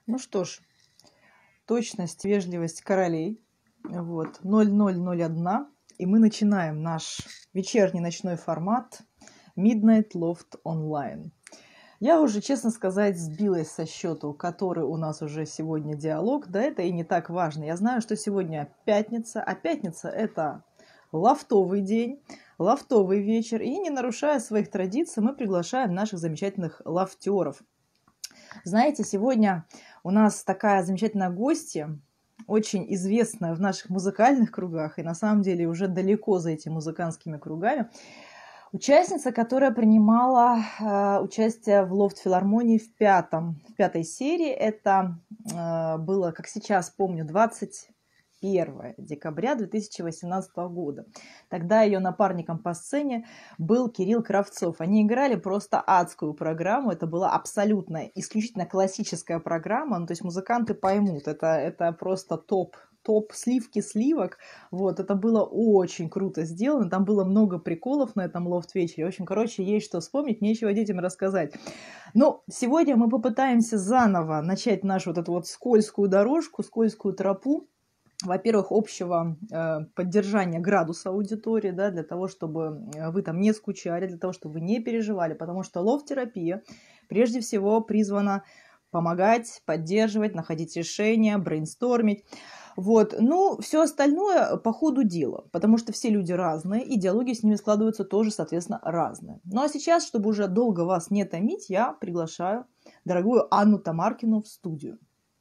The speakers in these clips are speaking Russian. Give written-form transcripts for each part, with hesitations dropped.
Ну что ж, точность, вежливость королей. Вот, 0001. И мы начинаем наш вечерний ночной формат Midnight Loft Online. Я уже, честно сказать, сбилась со счету, который у нас уже сегодня диалог. Да это и не так важно. Я знаю, что сегодня пятница, а пятница – это лофтовый день, лофтовый вечер. И не нарушая своих традиций, мы приглашаем наших замечательных лофтеров. Знаете, сегодня у нас такая замечательная гостья, очень известная в наших музыкальных кругах, и на самом деле уже далеко за этими музыкантскими кругами. Участница, которая принимала участие в Лофт-филармонии в пятой серии. Это было, как сейчас помню, 21 декабря 2018 года. Тогда ее напарником по сцене был Кирилл Кравцов. Они играли просто адскую программу. Это была абсолютно, исключительно классическая программа. Ну, то есть музыканты поймут, это просто топ сливки сливок. Вот, это было очень круто сделано. Там было много приколов на этом лофт-вечере. В общем, короче, есть что вспомнить, нечего детям рассказать. Но сегодня мы попытаемся заново начать нашу вот эту вот скользкую дорожку, скользкую тропу. Во-первых, общего поддержания градуса аудитории, да, для того, чтобы вы там не скучали, для того, чтобы вы не переживали, потому что лофт-терапия прежде всего призвана помогать, поддерживать, находить решения, брейнстормить. Вот. Ну, все остальное по ходу дела, потому что все люди разные, и диалоги с ними складываются тоже, соответственно, разные. Ну, а сейчас, чтобы уже долго вас не томить, я приглашаю дорогую Анну Тамаркину в студию.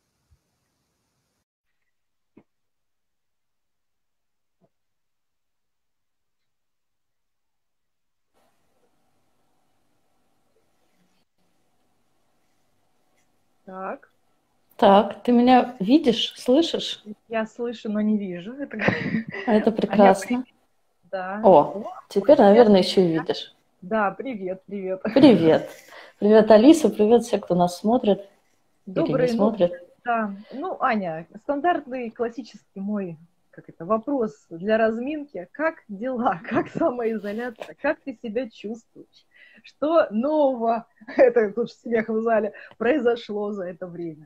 Так. Так, ты меня видишь, слышишь? Я слышу, но не вижу. Это прекрасно. Да. О, теперь, наверное, еще и видишь. Да, привет. Привет. Привет, Алиса, привет все, кто нас смотрит или не смотрит. Да. Ну, Аня, стандартный классический мой вопрос для разминки. Как дела? Как самоизоляция? Как ты себя чувствуешь? Что нового, это тут смех в зале, произошло за это время?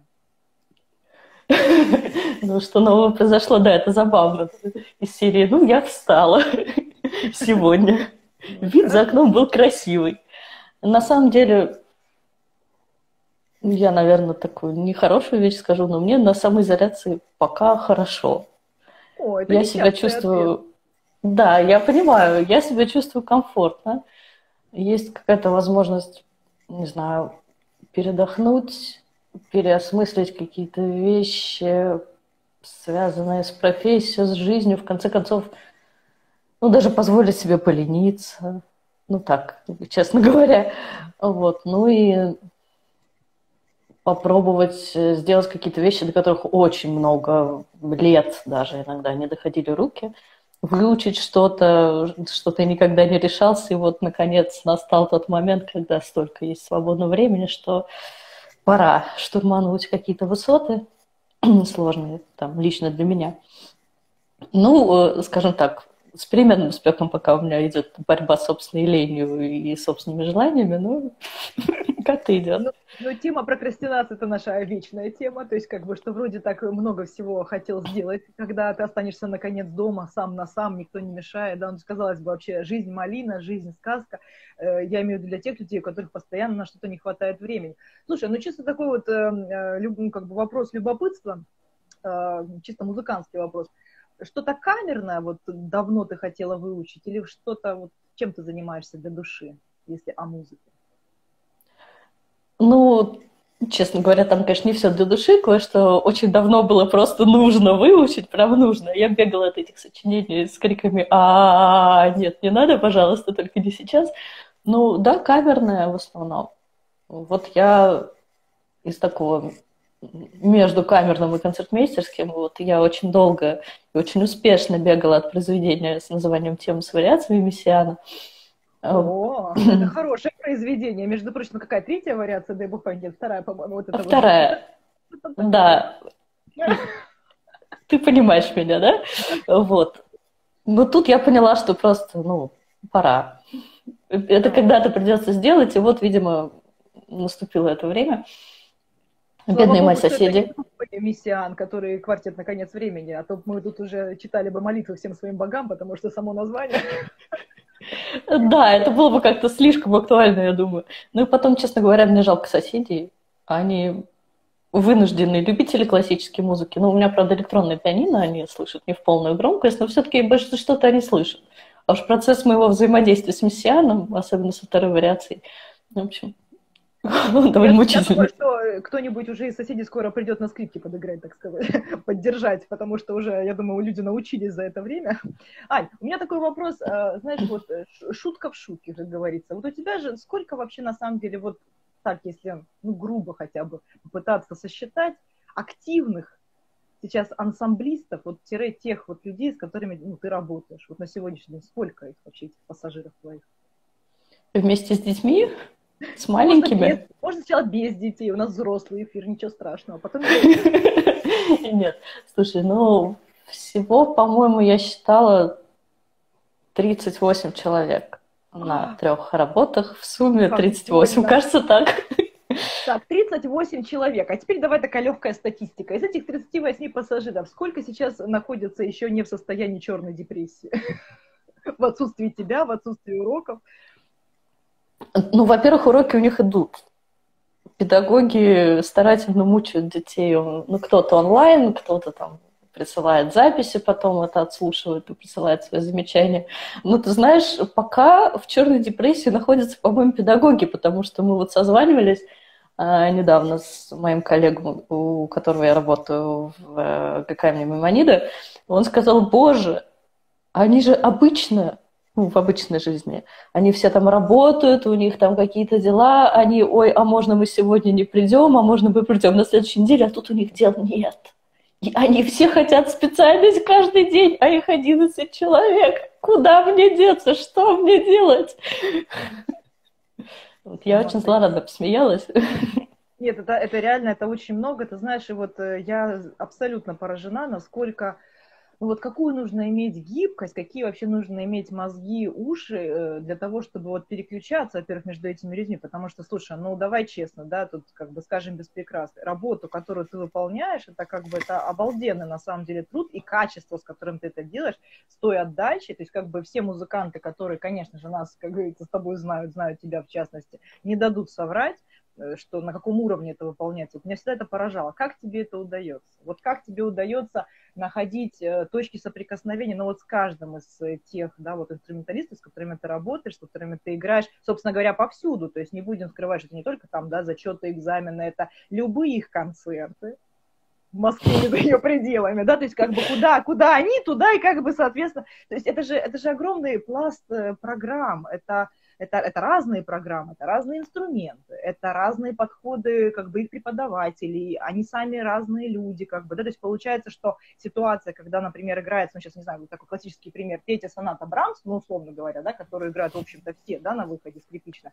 Ну, что нового произошло, да, это забавно. Из серии, ну, я встала сегодня. Вид за окном был красивый. На самом деле, я, наверное, такую нехорошую вещь скажу, но мне на самоизоляции пока хорошо. О, это я себя чувствую... Ответ. Да, я понимаю, я себя чувствую комфортно. Есть какая-то возможность, не знаю, передохнуть, переосмыслить какие-то вещи, связанные с профессией, с жизнью, в конце концов, ну, даже позволить себе полениться, ну, так, честно говоря, вот, ну, и попробовать сделать какие-то вещи, до которых очень много лет даже иногда не доходили руки, выучить что-то, что ты никогда не решался, и вот, наконец, настал тот момент, когда столько есть свободного времени, что пора штурмануть какие-то высоты сложные, там, лично для меня. Ну, скажем так, с переменным успехом, пока у меня идет борьба с собственной ленью и собственными желаниями, ну, как-то идет. Ну, тема прокрастинации – это наша вечная тема, то есть что вроде так много всего хотел сделать, когда ты останешься наконец дома сам на сам, никто не мешает, да, ну, казалось бы, вообще жизнь малина, жизнь сказка, я имею в виду для тех людей, у которых постоянно на что-то не хватает времени. Слушай, ну чисто такой вот вопрос любопытства, чисто музыкантский вопрос. Что-то камерное вот давно ты хотела выучить или что-то, вот, чем ты занимаешься для души, если о музыке? Ну, честно говоря, там, конечно, не все для души, кое-что очень давно было просто нужно выучить, прям нужно. Я бегала от этих сочинений с криками нет, не надо, пожалуйста, только не сейчас. Ну, да, камерное в основном. Вот я из такого между камерным и концертмейстерским, вот я очень долго и очень успешно бегала от произведения с названием «Темы с вариациями Мессиана». О, это хорошее произведение. Между прочим, какая третья вариация, дай бог памяти, вторая, по-моему. Вот это вторая, вот. Да. Ты понимаешь меня, да? Вот. Но тут я поняла, что просто, ну, пора. Это когда-то придется сделать, и вот, видимо, наступило это время. Слава Бедные мои богу, что это не соседи. тупые мессиан, которые квартет на конец времени, а то мы тут уже читали бы молитвы всем своим богам, потому что само название. Да, это было бы как-то слишком актуально, я думаю. Ну и потом, честно говоря, мне жалко соседей. Они вынужденные любители классической музыки. Ну, у меня, правда, электронное пианино, они слышат не в полную громкость, но все-таки больше что-то они слышат. А уж процесс моего взаимодействия с мессианом, особенно со второй вариацией, в общем, довольно Я думаю, мучительный. что кто-нибудь уже из соседей скоро придет на скрипке подыграть, так сказать, поддержать, потому что уже, я думаю, люди научились за это время. Ань, у меня такой вопрос, знаешь, вот шутка в шутке, как говорится. Вот у тебя же сколько вообще на самом деле, вот так, если, ну, грубо хотя бы попытаться сосчитать, активных сейчас ансамблистов, вот тире тех вот людей, с которыми, ну, ты работаешь, вот на сегодняшний день, сколько их вообще, этих пассажиров твоих? Вместе с детьми, с Можно маленькими. можно сначала без детей, у нас взрослый эфир, ничего страшного, потом... Нет, слушай, ну, всего, по-моему, я считала 38 человек на 3 работах, в сумме Как 38, больно. кажется, так. Так, 38 человек. А теперь давай такая легкая статистика. Из этих 38 пассажиров, сколько сейчас находится еще не в состоянии черной депрессии? В отсутствии тебя, в отсутствии уроков. Ну, во-первых, уроки у них идут. Педагоги старательно мучают детей. Ну, кто-то онлайн, кто-то там присылает записи, потом это отслушивает и присылает свои замечания. Но ты знаешь, пока в черной депрессии находятся, по-моему, педагоги, потому что мы вот созванивались недавно с моим коллегой, у которого я работаю в ГК имени Маймонида. Он сказал: боже, они же обычно, ну, в обычной жизни, они все там работают, у них там какие-то дела, они, ой, а можно мы сегодня не придем, а можно мы придем на следующей неделе, а тут у них дел нет. И они все хотят специальность каждый день, а их 11 человек. Куда мне деться? Что мне делать? Вот я очень злорадно посмеялась. Нет, это реально, это очень много. Ты знаешь, и вот я абсолютно поражена, насколько, ну вот какую нужно иметь гибкость, какие вообще нужно иметь мозги, уши для того, чтобы вот переключаться, во-первых, между этими людьми, потому что, слушай, ну давай честно, да, тут как бы скажем без прикрас, работу, которую ты выполняешь, это как бы это обалденный на самом деле труд и качество, с которым ты это делаешь, с той отдачей, то есть как бы все музыканты, которые, конечно же, нас, как говорится, с тобой знают тебя в частности, не дадут соврать, что на каком уровне это выполняется. Вот меня всегда это поражало. Как тебе это удается? Вот как тебе удается находить точки соприкосновения, ну вот с каждым из тех, да, вот инструменталистов, с которыми ты работаешь, с которыми ты играешь, собственно говоря, повсюду. То есть не будем скрывать, что это не только там, да, зачеты, экзамены, это любые их концерты в Москве и за ее пределами, да, то есть как бы куда они, туда и как бы, соответственно, то есть это же огромный пласт программ, это разные программы, это разные инструменты, это разные подходы как бы их преподавателей, они сами разные люди, как бы, да, то есть получается, что ситуация, когда, например, играется, ну, сейчас, не знаю, вот такой классический пример, третья соната Брамс, ну, условно говоря, да, которую играют, в общем-то, все, да, на выходе скрипично,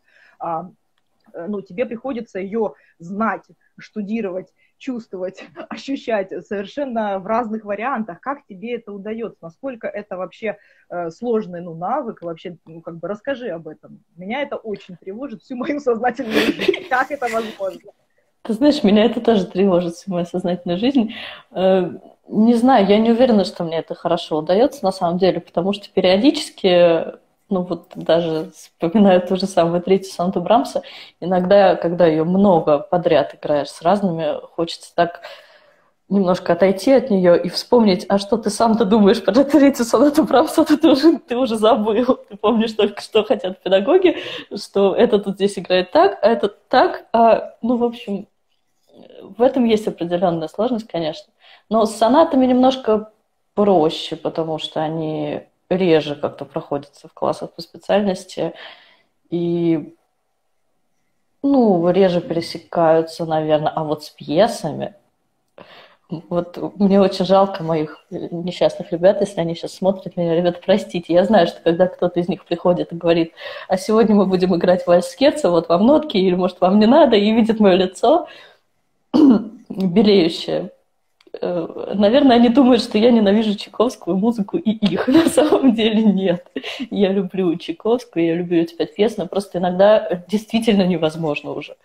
ну, тебе приходится ее знать, штудировать, чувствовать, ощущать совершенно в разных вариантах. Как тебе это удается? Насколько это вообще сложный, ну, навык? Вообще, ну, как бы расскажи об этом. Меня это очень тревожит всю мою сознательную жизнь. Как это возможно? Ты знаешь, меня это тоже тревожит, всю мою сознательную жизнь. Не знаю, я не уверена, что мне это хорошо удается на самом деле, потому что периодически, ну вот даже вспоминаю ту же самую третью сонату Брамса, иногда, когда ее много подряд играешь с разными, хочется так немножко отойти от нее и вспомнить, а что ты сам-то думаешь про третью сонату Брамса, ты уже забыл. Ты помнишь только, что хотят педагоги, что это тут здесь играет так, а это так. Ну, в общем, в этом есть определенная сложность, конечно. Но с сонатами немножко проще, потому что они реже как-то проходятся в классах по специальности и, ну, реже пересекаются, наверное. А вот с пьесами, вот мне очень жалко моих несчастных ребят, если они сейчас смотрят меня. Ребята, простите, я знаю, что когда кто-то из них приходит и говорит: а сегодня мы будем играть вальс Скерцо, вот вам нотки, или, может, вам не надо, и видит мое лицо белеющее. Наверное, они думают, что я ненавижу чайковскую музыку и их. На самом деле нет. Я люблю Чайковскую, я люблю эти 5 пьес, но просто иногда действительно невозможно уже.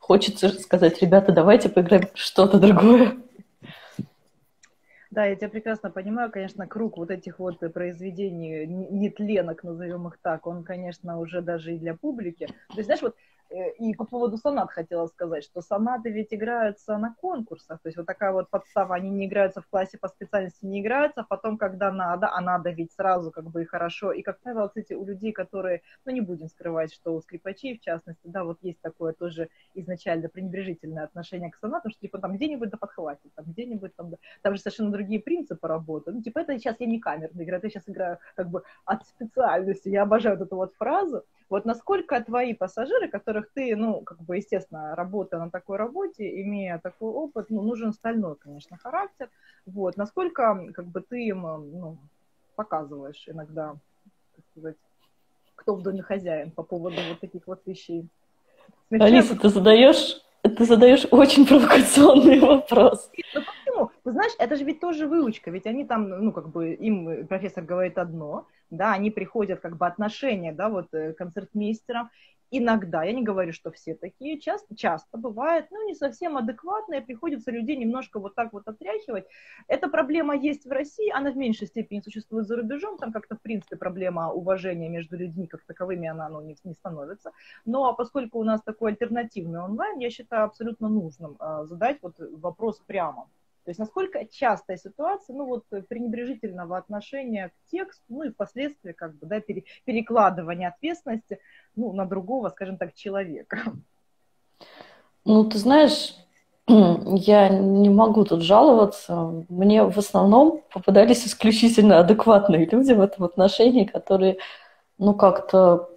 хочется сказать: ребята, давайте поиграем в что-то другое. Да, я тебя прекрасно понимаю, конечно, круг вот этих вот произведений, нетленок, назовем их так, он, конечно, уже даже и для публики. То есть, знаешь, вот и по поводу сонат хотела сказать, что сонаты ведь играются на конкурсах, то есть вот такая вот подстава, они не играются в классе по специальности, не играются, а потом, когда надо, а надо ведь сразу как бы и хорошо, и, как правило, кстати, у людей, которые, ну, не будем скрывать, что у скрипачей, в частности, да, вот есть такое тоже изначально пренебрежительное отношение к сонатам, что типа там где-нибудь да подхватит, там где-нибудь там, да, там же совершенно другие принципы работы, ну, типа это сейчас я не камерно играю, я сейчас играю как бы от специальности, я обожаю вот эту вот фразу. Вот насколько твои пассажиры, которых ты, ну, как бы, естественно, работая на такой работе, имея такой опыт, ну, нужен стальной, конечно, характер, вот, насколько, как бы, ты им, ну, показываешь иногда, так сказать, кто в доме хозяин по поводу вот таких вот вещей. Алиса, ты задаешь очень провокационный вопрос. Ну, почему? Ты знаешь, это же ведь тоже выучка, ведь они там, ну, как бы, им профессор говорит одно, да, они приходят, как бы, отношения, да, вот, к концертмейстерам. Иногда, я не говорю, что все такие, часто бывает, ну, не совсем адекватные, приходится людей немножко вот так вот отряхивать. Эта проблема есть в России, она в меньшей степени существует за рубежом, там как-то, в принципе, проблема уважения между людьми как таковыми, она, ну, не становится. Но поскольку у нас такой альтернативный онлайн, я считаю абсолютно нужным задать вот вопрос прямо. То есть насколько частая ситуация, ну вот пренебрежительного отношения к тексту, ну и впоследствии как бы, да, перекладывания ответственности, ну, на другого, скажем так, человека. Ну, ты знаешь, я не могу тут жаловаться. Мне в основном попадались исключительно адекватные люди в этом отношении, которые, ну, как-то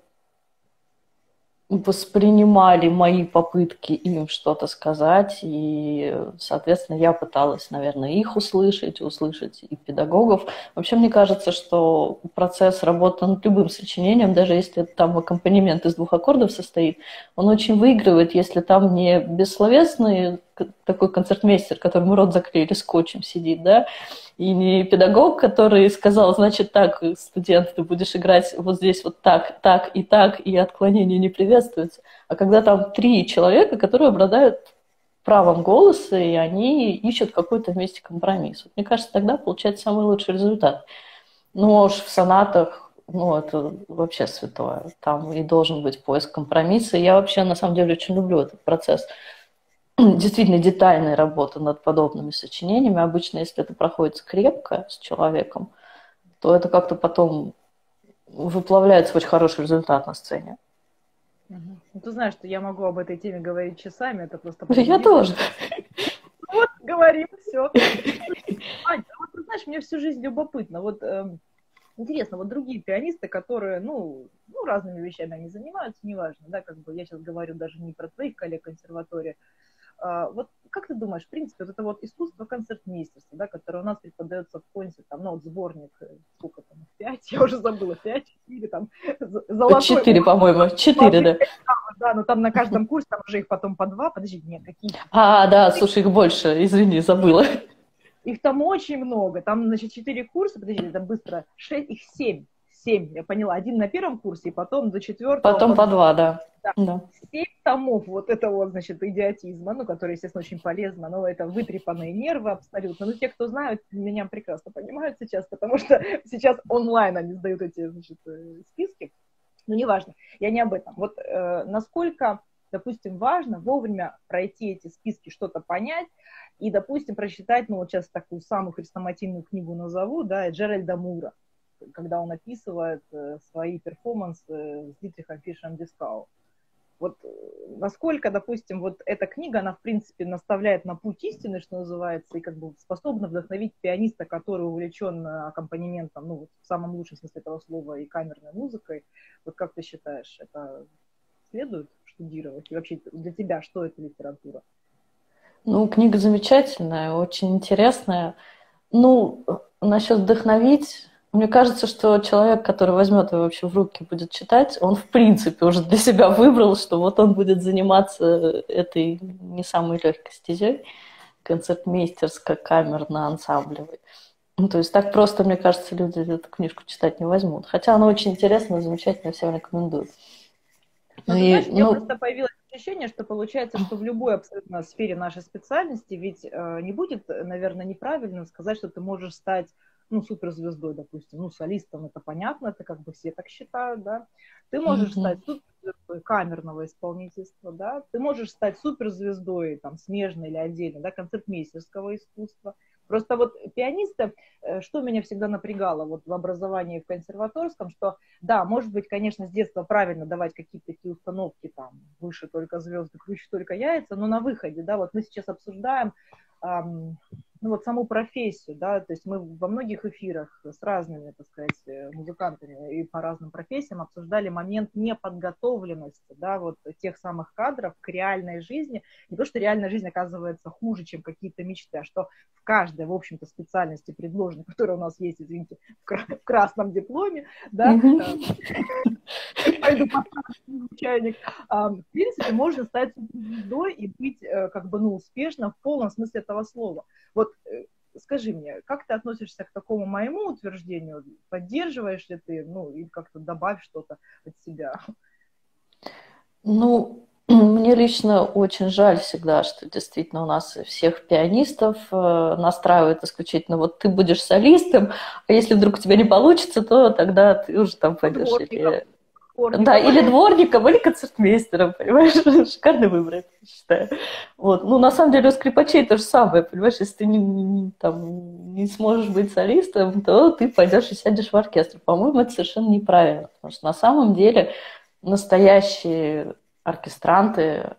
воспринимали мои попытки им что-то сказать, и, соответственно, я пыталась, наверное, их услышать и педагогов. Вообще, мне кажется, что процесс работы над любым сочинением, даже если там аккомпанемент из 2 аккордов состоит, он очень выигрывает, если там не бессловесный такой концертмейстер, которому рот заклеили скотчем сидит, да, и не педагог, который сказал: значит так, студент, ты будешь играть вот здесь вот так, и отклонения не приветствуются. А когда там 3 человека, которые обладают правом голоса, и они ищут какой-то вместе компромисс. Вот, мне кажется, тогда получается самый лучший результат. Ну, уж в сонатах, ну, это вообще святое. Там и должен быть поиск компромисса. И я вообще, на самом деле, очень люблю этот процесс действительно детальной работы над подобными сочинениями. Обычно, если это проходит крепко с человеком, то это как-то потом выплавляется в очень хороший результат на сцене. Ну, ты знаешь, что я могу об этой теме говорить часами, это просто... Я тоже. Вот, говорим, все. Ань, вот ты знаешь, мне всю жизнь любопытно. Вот интересно, вот другие пианисты, которые, ну, разными вещами они занимаются, неважно, да, как бы я сейчас говорю даже не про твоих коллег консерватории. Вот как ты думаешь, в принципе, вот это вот искусство концертмейстерства, да, которое у нас преподается в Консе, там, ну, вот сборник, сколько там, 5, я уже забыла, 5, 4, там, золотой. 4, по-моему, 4, да. Да, но там на каждом курсе, там уже их потом по 2, подожди, нет, какие? Да, слушай, их больше, извини, забыла. Их там очень много, там, значит, 4 курса, подожди, это быстро, 6, их 7, я поняла, 1 на первом курсе, и потом до 4. Потом по 2, да. 7 томов вот этого, значит, идиотизма, ну, который, естественно, очень полезно, но это вытрепанные нервы абсолютно. Ну, те, кто знают, меня прекрасно понимают сейчас, потому что сейчас онлайн они сдают эти, значит, списки. Но неважно, я не об этом. Вот насколько, допустим, важно вовремя пройти эти списки, что-то понять и, допустим, прочитать, ну, вот сейчас такую самую хрестоматийную книгу назову, да, Джеральда Мура, когда он описывает свои перформансы с Дитрихом Фишером Дискау. Вот насколько, допустим, вот эта книга, она, в принципе, наставляет на путь истины, что называется, и как бы способна вдохновить пианиста, который увлечен аккомпанементом, ну, в самом лучшем смысле этого слова, и камерной музыкой. Вот как ты считаешь, это следует штудировать? И вообще для тебя что это литература? Ну, книга замечательная, очень интересная. Ну, насчет вдохновить... Мне кажется, что человек, который возьмет ее вообще в руки, будет читать, он в принципе уже для себя выбрал, что вот он будет заниматься этой не самой легкой стезей, концертмейстерско-камерно-ансамблевой. Ну, то есть так просто, мне кажется, люди эту книжку читать не возьмут. Хотя она очень интересная, замечательная, всем рекомендую. Ну, ты знаешь, у меня просто появилось ощущение, что получается, что в любой абсолютно сфере нашей специальности ведь не будет, наверное, неправильно сказать, что ты можешь стать, ну, суперзвездой, допустим, ну, солистом, это понятно, это как бы все так считают, да. Ты можешь стать суперзвездой камерного исполнительства, да, ты можешь стать суперзвездой, там, смежной или отдельно, да, концертмейстерского искусства. Просто вот пианисты, что меня всегда напрягало вот в образовании в консерваторском, что да, может быть, конечно, с детства правильно давать какие-то такие установки, там, выше только звезды, круче только яйца, но на выходе, да, вот мы сейчас обсуждаем, ну, вот саму профессию, да, то есть мы во многих эфирах с разными, так сказать, музыкантами и по разным профессиям обсуждали момент неподготовленности, да, вот тех самых кадров к реальной жизни, не то, что реальная жизнь оказывается хуже, чем какие-то мечты, а что в каждой, в общем-то, специальности предложенной, которая у нас есть, извините, в красном дипломе, да, пойду поставлю чайник. В принципе, можно стать звездой и быть как бы, ну, успешным в полном смысле этого слова. Вот скажи мне, как ты относишься к такому моему утверждению? Поддерживаешь ли ты, ну, или как-то добавь что-то от себя? Ну, мне лично очень жаль всегда, что действительно у нас всех пианистов настраивают исключительно вот ты будешь солистом, а если вдруг у тебя не получится, то тогда ты уже там пойдешь или... Да, или дворником, или концертмейстером, понимаешь? Шикарный выбор, я считаю. Вот. Ну, на самом деле, у скрипачей то же самое, понимаешь? Если ты не сможешь быть солистом, то ты пойдешь и сядешь в оркестр. По-моему, это совершенно неправильно, потому что на самом деле настоящие оркестранты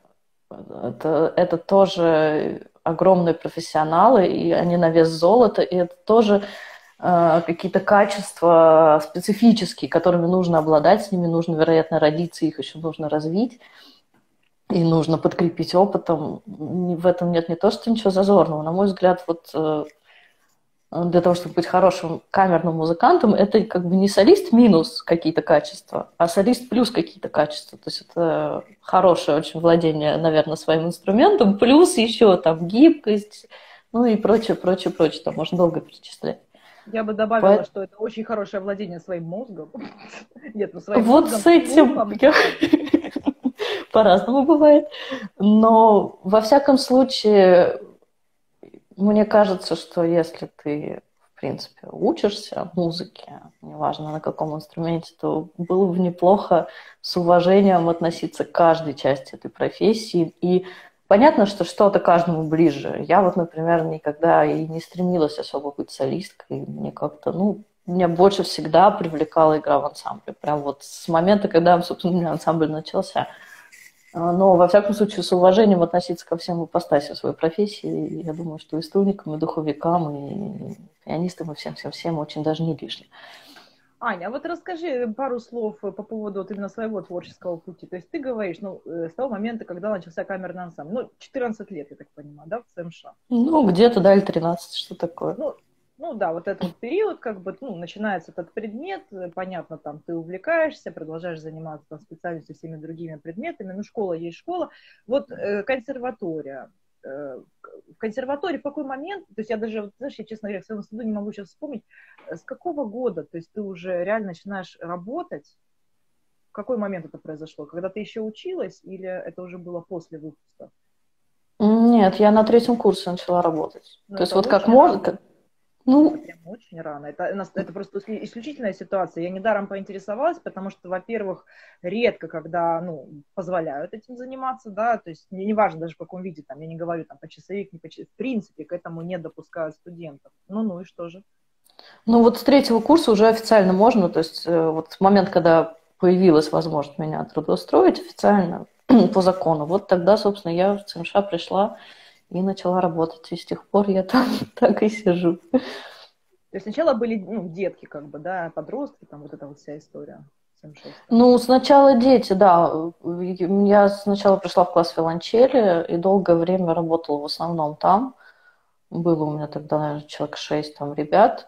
это тоже огромные профессионалы, и они на вес золота, и это тоже какие-то качества специфические, которыми нужно обладать, с ними нужно, вероятно, родиться, их еще нужно развить, и нужно подкрепить опытом. В этом нет не то, что ничего зазорного. На мой взгляд, вот для того, чтобы быть хорошим камерным музыкантом, это как бы не солист минус какие-то качества, а солист плюс какие-то качества. То есть это хорошее очень владение, наверное, своим инструментом, плюс еще там гибкость, ну и прочее, прочее, прочее. Там можно долго перечислять. Я бы добавила, что это очень хорошее владение своим мозгом. Нет, ну своим вот мозгом. Вот с этим по-разному бывает. Но во всяком случае, мне кажется, что если ты, в принципе, учишься музыке, неважно на каком инструменте, то было бы неплохо с уважением относиться к каждой части этой профессии. И понятно, что что-то каждому ближе. Я вот, например, никогда и не стремилась особо быть солисткой. Мне как-то, меня больше всегда привлекала игра в ансамбле. Прям вот с момента, когда, собственно, у меня ансамбль начался. Но, во всяком случае, с уважением относиться ко всем ипостасям своей профессии. Я думаю, что и струнникам, и духовикам, и пианистам, и всем-всем-всем очень даже не лишне. Аня, а вот расскажи пару слов по поводу вот именно своего творческого пути. То есть ты говоришь, с того момента, когда начался камерный ансамбль, 14 лет, я так понимаю, да, в ЦМШ? Где-то, да, или 13, что такое. Да, вот этот вот период, как бы, начинается этот предмет, понятно, там, ты увлекаешься, продолжаешь заниматься там специальностью всеми другими предметами, школа есть школа. Вот консерватория. В консерватории в какой момент, то есть я даже, знаешь, я, честно говоря, в своем студу не могу сейчас вспомнить, с какого года, то есть ты уже реально начинаешь работать, в какой момент это произошло? Когда ты еще училась или это уже было после выпуска? Нет, я на 3-м курсе начала работать. То есть вот как можно... Это прям очень рано. Это просто исключительная ситуация. Я недаром поинтересовалась, потому что, во-первых, редко, когда позволяют этим заниматься, да, то есть неважно даже в каком виде, там, я не говорю там почасовик, не почасовик, в принципе, к этому не допускают студентов. Ну и что же? Вот с 3-го курса уже официально можно, то есть вот в момент, когда появилась возможность меня трудоустроить официально по закону, вот тогда, собственно, я в ЦМШ пришла и начала работать, и с тех пор я там так и сижу. То есть сначала были детки, как бы, да, подростки, там вот эта вот вся история. Сначала дети, да. Я сначала пришла в класс виолончели и долгое время работала в основном там. Было у меня тогда, наверное, человек 6 там ребят.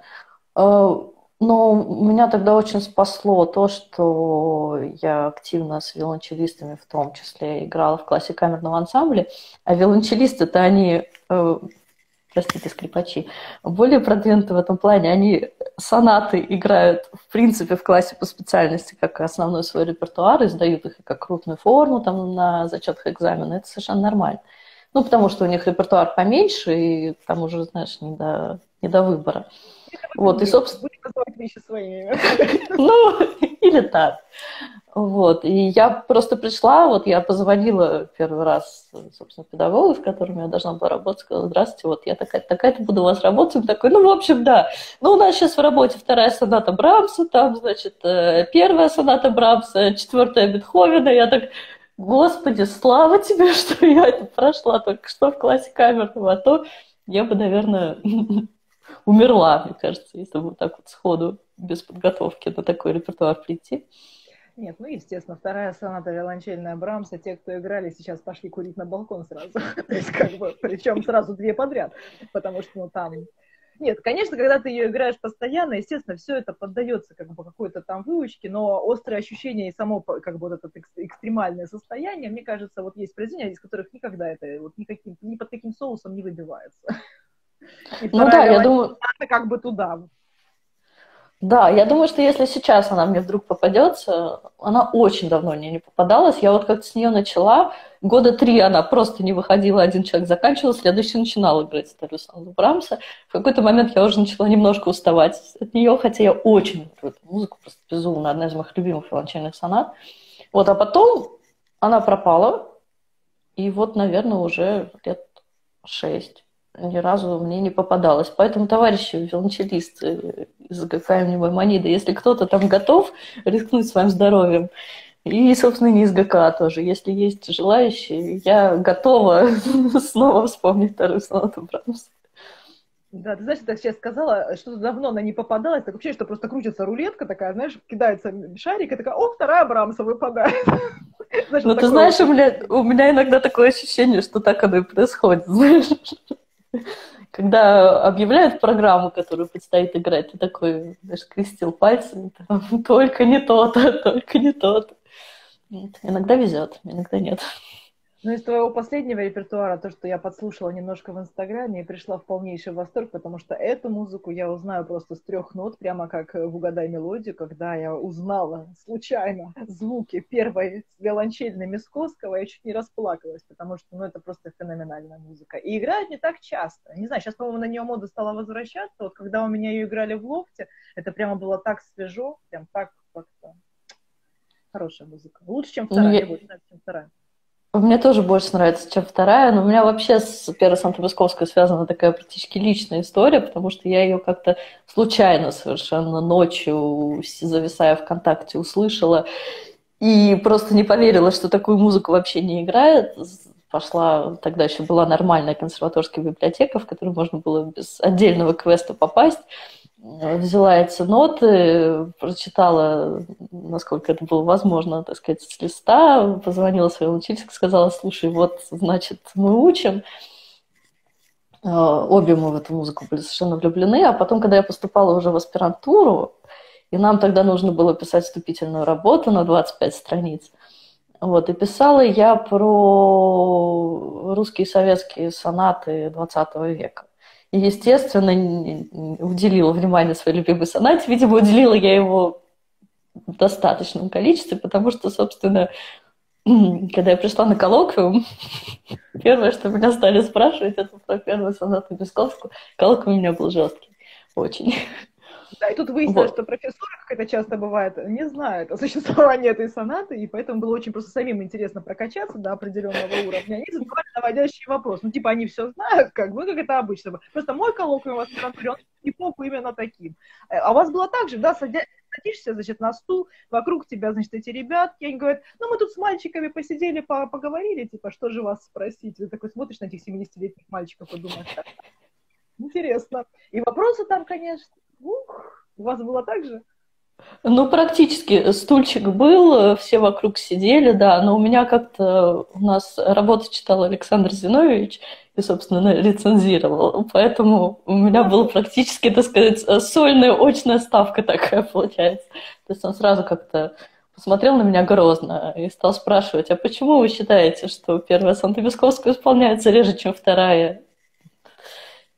Но меня тогда очень спасло то, что я активно с виолончелистами в том числе играла в классе камерного ансамбля, а виолончелисты-то они простите, скрипачи, более продвинуты в этом плане. Они сонаты играют, в принципе, в классе по специальности, как основной свой репертуар, и сдают их как крупную форму там, на зачетах экзамена. Это совершенно нормально. Ну, потому что у них репертуар поменьше, и там уже, знаешь, не до выбора. Вот, и, собственно... Будем называть вещи своими. Ну, или так. Вот, и я просто пришла, вот я позвонила первый раз, собственно, педагогу, с которым я должна была работать, сказала: здравствуйте, вот я такая-то буду у вас работать. Он такой: ну, в общем, да. Ну, у нас сейчас в работе 2-я соната Брамса, там, значит, 1-я соната Брамса, 4-я Бетховена. Я так: Господи, слава тебе, что я это прошла только что в классе камерного, а то я бы, наверное, умерла, мне кажется, если бы вот так вот сходу, без подготовки на такой репертуар прийти. Нет, ну, естественно, 2-я соната виолончельная Брамса, те, кто играли, сейчас пошли курить на балкон сразу. То есть, как бы, причем сразу 2 подряд, потому что, ну, там... Нет, конечно, когда ты ее играешь постоянно, естественно, все это поддается как бы какой-то там выучке, но острые ощущения и само как бы вот это экстремальное состояние, мне кажется, вот есть произведения, из которых никогда это вот никаким, ни под каким соусом не выбивается. Ну да, я думаю... как бы туда. Да, я думаю, что если сейчас она мне вдруг попадется, она очень давно мне не попадалась. Я вот как-то с нее начала, 3 года она просто не выходила, один человек заканчивал, следующий начинал играть старую сонату Брамса. В какой-то момент я уже начала немножко уставать от нее, хотя я очень люблю эту музыку, просто безумно, одна из моих любимых виолончельных сонат. Вот, а потом она пропала, и вот, наверное, уже лет 6 ни разу мне не попадалось. Поэтому, товарищи виолончелисты из ГК имени Маймонида, если кто-то там готов рискнуть своим здоровьем, и, собственно, не из ГК тоже, если есть желающие, я готова снова вспомнить 2-ю сонату Брамса. Да, ты знаешь, ты так сейчас сказала, что давно она не попадалась, так вообще, что просто крутится рулетка такая, знаешь, кидается шарик, и такая: о, 2-я Брамса выпадает. Ну, ты знаешь, у меня иногда такое ощущение, что так оно и происходит, знаешь. Когда объявляют программу, которую предстоит играть, ты такой, знаешь, крестил пальцами, там, только не то-то, только не то-то. Иногда везет, иногда нет. Ну, из твоего последнего репертуара, то, что я подслушала немножко в Инстаграме, и пришла в полнейший восторг, потому что эту музыку я узнаю просто с 3 нот, прямо как в «Угадай мелодию», когда я узнала случайно звуки первой виолончельной Мясковского, я чуть не расплакалась, потому что, ну, это просто феноменальная музыка. И играют не так часто. Не знаю, сейчас, по-моему, на нее мода стала возвращаться. Вот когда у меня ее играли в лофте, это прямо было так свежо, прям так как-то хорошая музыка. Лучше, чем 2-я, мне больше нравится, чем 2-я. Мне тоже больше нравится, чем 2-я, но у меня вообще с 1-й сонатой Мясковской связана такая практически личная история, потому что я ее как-то случайно совершенно ночью, зависая ВКонтакте, услышала и просто не поверила, что такую музыку вообще не играет. Пошла, тогда еще была нормальная консерваторская библиотека, в которую можно было без отдельного квеста попасть. Взяла эти ноты, прочитала, насколько это было возможно, так сказать, с листа, позвонила своей учительнице, сказала: слушай, вот, значит, мы учим. Обе мы в эту музыку были совершенно влюблены, а потом, когда я поступала уже в аспирантуру, и нам тогда нужно было писать вступительную работу на 25 страниц, вот, и писала я про русские и советские сонаты 20 века. И, естественно, уделила внимание своей любимой сонате. Видимо, уделила я его в достаточном количестве, потому что, собственно, когда я пришла на коллоквиум, первое, что меня стали спрашивать, это про 1-ю сонату Мясковскую. Коллоквиум у меня был жесткий. Очень. Да, и тут выяснилось, что профессора, как это часто бывает, не знает о существовании этой сонаты, и поэтому было очень просто самим интересно прокачаться до определенного уровня. Они задавали наводящий вопрос. Ну, типа, они все знают, как бы, как это обычно. Просто мой коллоквиум в аспирантуре, он не поп именно таким. А у вас было так же, да, садишься, значит, на стул, вокруг тебя, значит, эти ребятки, они говорят: ну, мы тут с мальчиками посидели, поговорили, типа, что же вас спросить? Ты такой смотришь на этих 70-летних мальчиков и думаешь: интересно. И вопросы там, конечно, у вас было так же? Ну, практически. Стульчик был, все вокруг сидели, да, но у меня как-то, у нас работу читал Александр Зиновьевич и, собственно, рецензировал, поэтому у меня была практически, так сказать, сольная очная ставка такая получается. То есть он сразу как-то посмотрел на меня грозно и стал спрашивать: а почему вы считаете, что 1-я соната Мясковская исполняется реже, чем 2-я?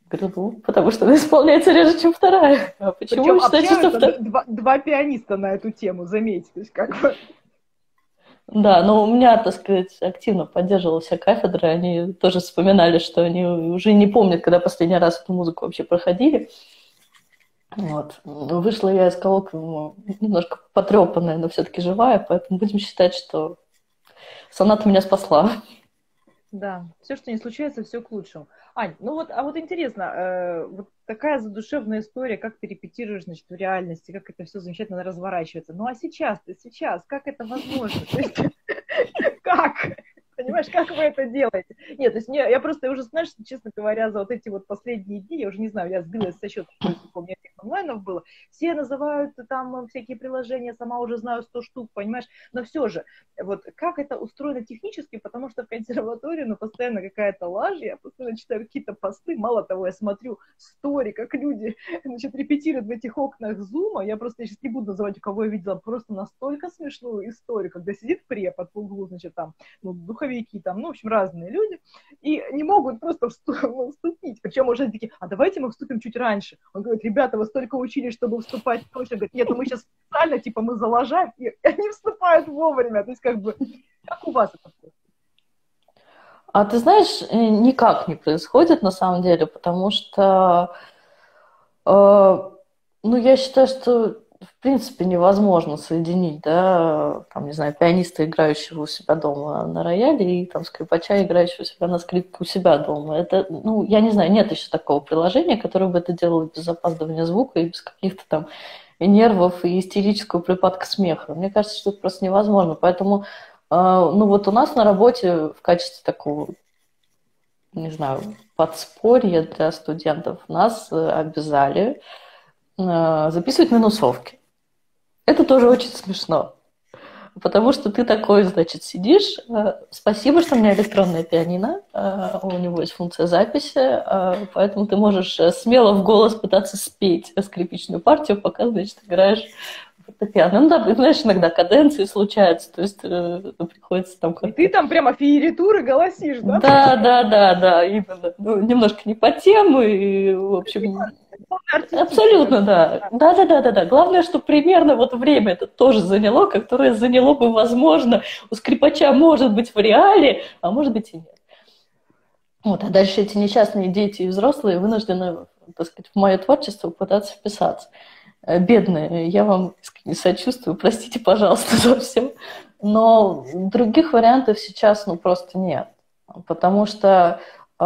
Говорю, ну, потому что она исполняется реже, чем вторая. А почему? Причем Считайте, что общаются два пианиста на эту тему, заметьте. То есть как бы... Да, но у меня, так сказать, активно поддерживалась вся кафедра. Они тоже вспоминали, что они уже не помнят, когда последний раз эту музыку вообще проходили. Вот. Вышла я из коллоквиума немножко потрепанная, но все-таки живая, поэтому будем считать, что соната меня спасла. Да, все, что не случается, все к лучшему. Ань, ну вот, а вот интересно, вот такая задушевная история, как ты репетируешь, значит, в реальности, как это все замечательно разворачивается. Ну а сейчас, как это возможно? То есть, как? Понимаешь, как вы это делаете? Нет, то есть я просто уже, знаешь, честно говоря, за вот эти вот последние дни, я уже не знаю, я сбилась со счета, сколько у меня этих онлайнов было, все называют там всякие приложения, сама уже знаю 100 штук, понимаешь, но все же, вот как это устроено технически, потому что в консерватории, ну, постоянно какая-то лажа, я постоянно читаю какие-то посты, мало того, я смотрю стори, как люди, значит, репетируют в этих окнах зума, я просто я сейчас не буду называть, у кого я видела, просто настолько смешную историю, когда сидит препод в углу, значит, там, ну, духовики, там, ну, в общем, разные люди, и не могут просто вступить. Причем уже такие, а давайте мы вступим чуть раньше. Он говорит, ребята, вы столько учились, чтобы вступать точно. Говорит, нет, ну мы сейчас специально, типа, мы залажаем, и они вступают вовремя. То есть, как бы, как у вас это происходит? А ты знаешь, никак не происходит на самом деле, потому что, ну, я считаю, что в принципе невозможно соединить, да, там, не знаю, пианиста, играющего у себя дома на рояле, и там скрипача, играющего у себя на скрипке у себя дома. Это, ну, я не знаю, нет еще такого приложения, которое бы это делало без запаздывания звука и без каких-то там и нервов, и истерического припадка смеха. Мне кажется, что это просто невозможно. Поэтому, ну, вот у нас на работе в качестве такого, не знаю, подспорья для студентов нас обязали записывать минусовки. Это тоже очень смешно. Потому что ты такой, значит, сидишь. Спасибо, что у меня электронное пианино. У него есть функция записи, поэтому ты можешь смело в голос пытаться спеть скрипичную партию, пока, значит, играешь фортепиано. Ну да, знаешь, иногда каденции случаются, то есть приходится там как-то... И ты там прямо фиеритуры голосишь, да? Да, именно. Ну, немножко не по тему, и, в общем... Абсолютно, да. Да. Главное, что примерно вот время это тоже заняло, которое заняло бы, возможно, у скрипача может быть в реале, а может быть и нет. Вот, а дальше эти несчастные дети и взрослые вынуждены, так сказать, в мое творчество пытаться вписаться. Бедные, я вам искренне сочувствую, простите, пожалуйста, за все. Но других вариантов сейчас, ну, просто нет. Потому что...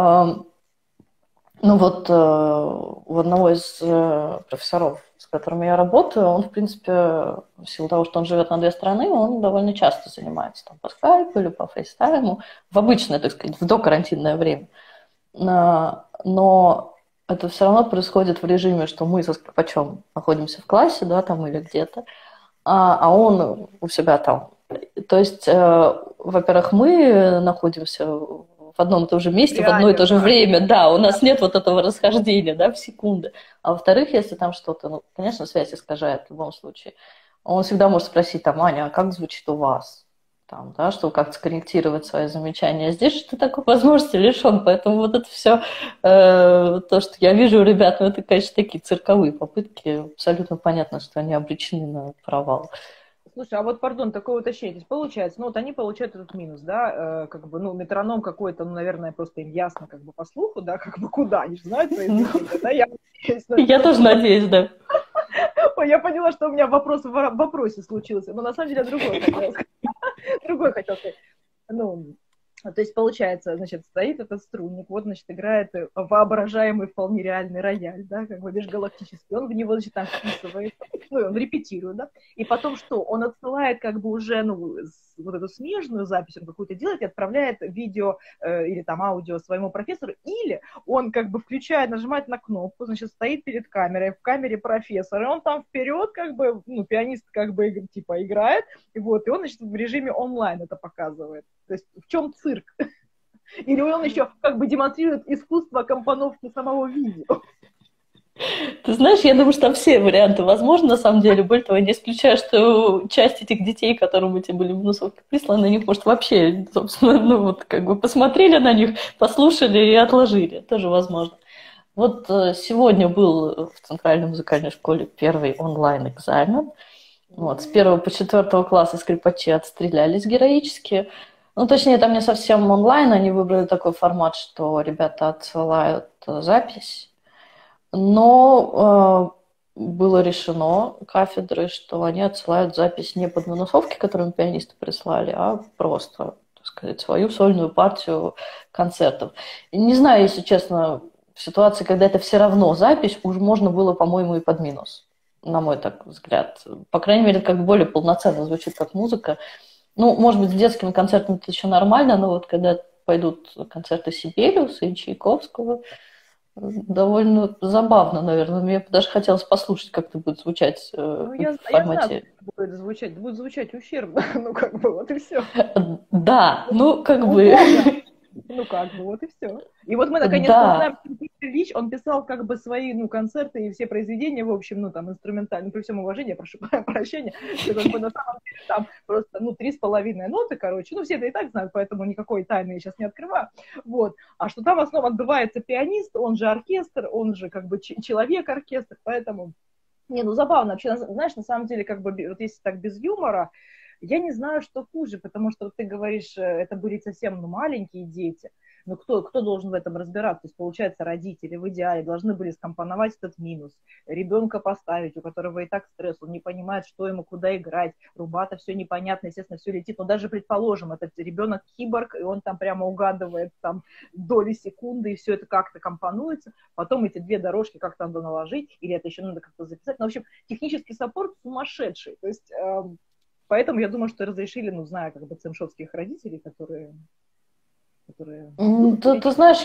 Ну вот у одного из профессоров, с которыми я работаю, он, в принципе, в силу того, что он живет на две страны, он довольно часто занимается там по скайпу или по фейстайму, в обычное, так сказать, в докарантинное время. Но это все равно происходит в режиме, что мы со скрипачом находимся в классе, да, там или где-то, а он у себя там. То есть, во-первых, мы находимся в одном и том же месте, реально, в одно и то же время, да, у нас нет вот этого расхождения, да, в секунды. А во-вторых, если там что-то, ну, конечно, связь искажает в любом случае, он всегда может спросить, там, Аня, а как звучит у вас? Там, да, чтобы как-то скорректировать свои замечания. А здесь ты такой возможности лишен, поэтому вот это все, то, что я вижу у ребят, ну, это, конечно, такие цирковые попытки, абсолютно понятно, что они обречены на провал. Слушай, а вот, пардон, такое уточнение. То есть получается, ну вот они получают этот минус, да, как бы, ну, метроном какой-то, ну, наверное, просто им ясно, как бы, по слуху, да, как бы, куда, они же знают произведение, да, я тоже надеюсь, да. Ой, я поняла, что у меня вопрос в вопросе случился, но на самом деле другой хотел сказать. Ну, то есть, получается, значит, стоит этот струнник, вот, значит, играет воображаемый, вполне реальный рояль, да, как бы межгалактический, он в него, значит, там вписывает, ну, он репетирует, да, и потом что? Он отсылает, как бы, уже, ну, вот эту смежную запись он какую-то делает и отправляет видео или там аудио своему профессору, или он, как бы, включает, нажимает на кнопку, значит, стоит перед камерой, в камере профессора, и он там вперед, как бы, ну, пианист, как бы, типа, играет, и вот, и он, значит, в режиме онлайн это показывает. То есть в чем цирк? Или он еще как бы демонстрирует искусство компоновки самого видео? Ты знаешь, я думаю, что там все варианты возможны, на самом деле. Более того, я не исключаю, что часть этих детей, которым эти были минусовки присланы, они, может, вообще, собственно, ну вот как бы посмотрели на них, послушали и отложили. Тоже возможно. Вот сегодня был в Центральной музыкальной школе первый онлайн-экзамен. Вот, с 1 по 4 класса скрипачи отстрелялись героически. Ну, точнее, там не совсем онлайн, они выбрали такой формат, что ребята отсылают запись. Но было решено кафедрой, что они отсылают запись не под минусовки, которые им пианисты прислали, а просто, так сказать, свою сольную партию концертов. И не знаю, если честно, в ситуации, когда это все равно запись, уже можно было, по-моему, и под минус, на мой так взгляд. По крайней мере, как более полноценно звучит как музыка. Ну, может быть, с детскими концертами это еще нормально, но вот когда пойдут концерты Сибелиуса и Чайковского, довольно забавно, наверное. Мне даже хотелось послушать, как это будет звучать Ну, в я знаю, формате. как будет звучать ущербно, ну, как бы, вот и все. Да, ну, как бы... Убого. Ну, как бы, вот и все. И вот мы наконец-то узнаем, Да, что Виктор Ильич, он писал как бы свои, ну, концерты и все произведения, в общем, ну, там, инструментально, при всем уважении, прошу прощения, что как бы на самом деле там просто, ну, 3,5 ноты, короче, ну, все это и так знают, поэтому никакой тайны я сейчас не открываю, вот. А что там в основном отбывается пианист, он же оркестр, он же как бы человек-оркестр, поэтому... Не, ну забавно вообще, знаешь, на самом деле, как бы, вот если так без юмора, я не знаю, что хуже, потому что вот ты говоришь, это были совсем ну, маленькие дети, но кто должен в этом разбираться? То есть, получается, родители в идеале должны были скомпоновать этот минус, ребенка поставить, у которого и так стресс, он не понимает, что ему, куда играть, рубата, все непонятно, естественно, все летит, но даже, предположим, этот ребенок киборг, и он там прямо угадывает там доли секунды, и все это как-то компонуется, потом эти две дорожки как-то надо наложить, или это еще надо как-то записать, ну, в общем, технический саппорт сумасшедший, то есть... Поэтому я думаю, что разрешили, ну, зная как бы цимшовских родителей, которые будут ты знаешь,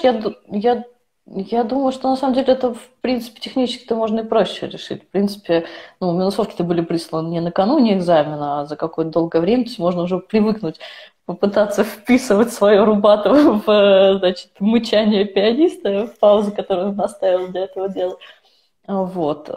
я думаю, что на самом деле это, в принципе, технически-то можно и проще решить. В принципе, ну, минусовки-то были присланы не накануне экзамена, а за какое-то долгое время, то есть можно уже привыкнуть попытаться вписывать свою рубату в, значит, мычание пианиста, в паузу, которую он оставил для этого дела. Вот.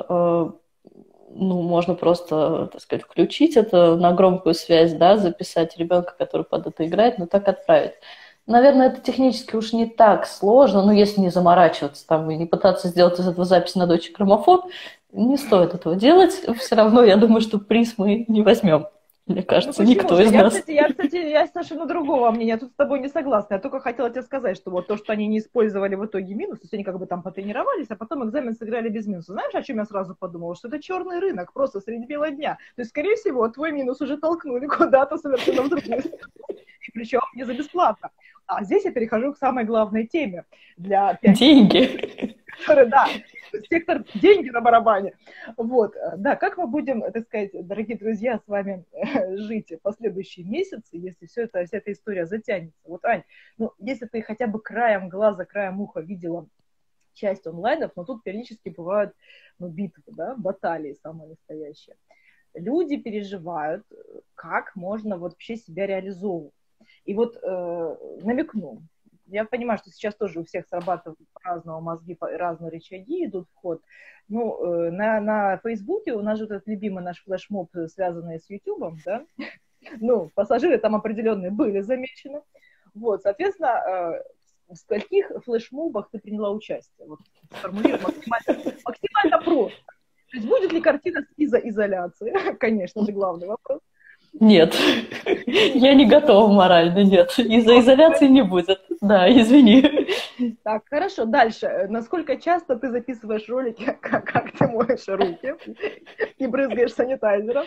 Ну, можно просто, так сказать, включить это на громкую связь, да, записать ребенка, который под это играет, но так отправить. Наверное, это технически уж не так сложно, но если не заморачиваться там и не пытаться сделать из этого запись на дочь граммофон, не стоит этого делать. Все равно, я думаю, что приз мы не возьмем. Мне Ну кажется, почему никто же? из нас. Я совершенно другого мнения. Я тут с тобой не согласна. Я только хотела тебе сказать, что вот то, что они не использовали в итоге минус, то есть они как бы там потренировались, а потом экзамен сыграли без минуса. Знаешь, о чем я сразу подумала? Что это черный рынок, просто среди бела дня. То есть, скорее всего, твой минус уже толкнули куда-то совершенно в другую сторону. И причем не за бесплатно. А здесь я перехожу к самой главной теме для пианистов. Деньги. Да, сектор деньги на барабане. Вот, да, как мы будем, так сказать, дорогие друзья, с вами жить в последующие месяцы, если вся эта история затянется? Вот, Ань, ну, если ты хотя бы краем глаза, краем уха видела часть онлайнов, но тут периодически бывают, ну, битвы, да, баталии самые настоящие. Люди переживают, как можно вообще себя реализовывать. И вот намекну, я понимаю, что сейчас тоже у всех срабатывают по-разному мозги, разные рычаги идут в ход. Ну, на Фейсбуке у нас же этот любимый наш флешмоб, связанный с Ютубом, да, ну, пассажиры там определенные были замечены. Вот, соответственно, в скольких флешмобах ты приняла участие? Вот, сформулируем максимально просто. То есть будет ли картина с изоляции? Конечно же, главный вопрос. Нет, я не готова морально, нет. Из-за изоляции не будет. Да, извини. Так, хорошо, дальше. Насколько часто ты записываешь ролики, как ты моешь руки и брызгаешь санитайзером?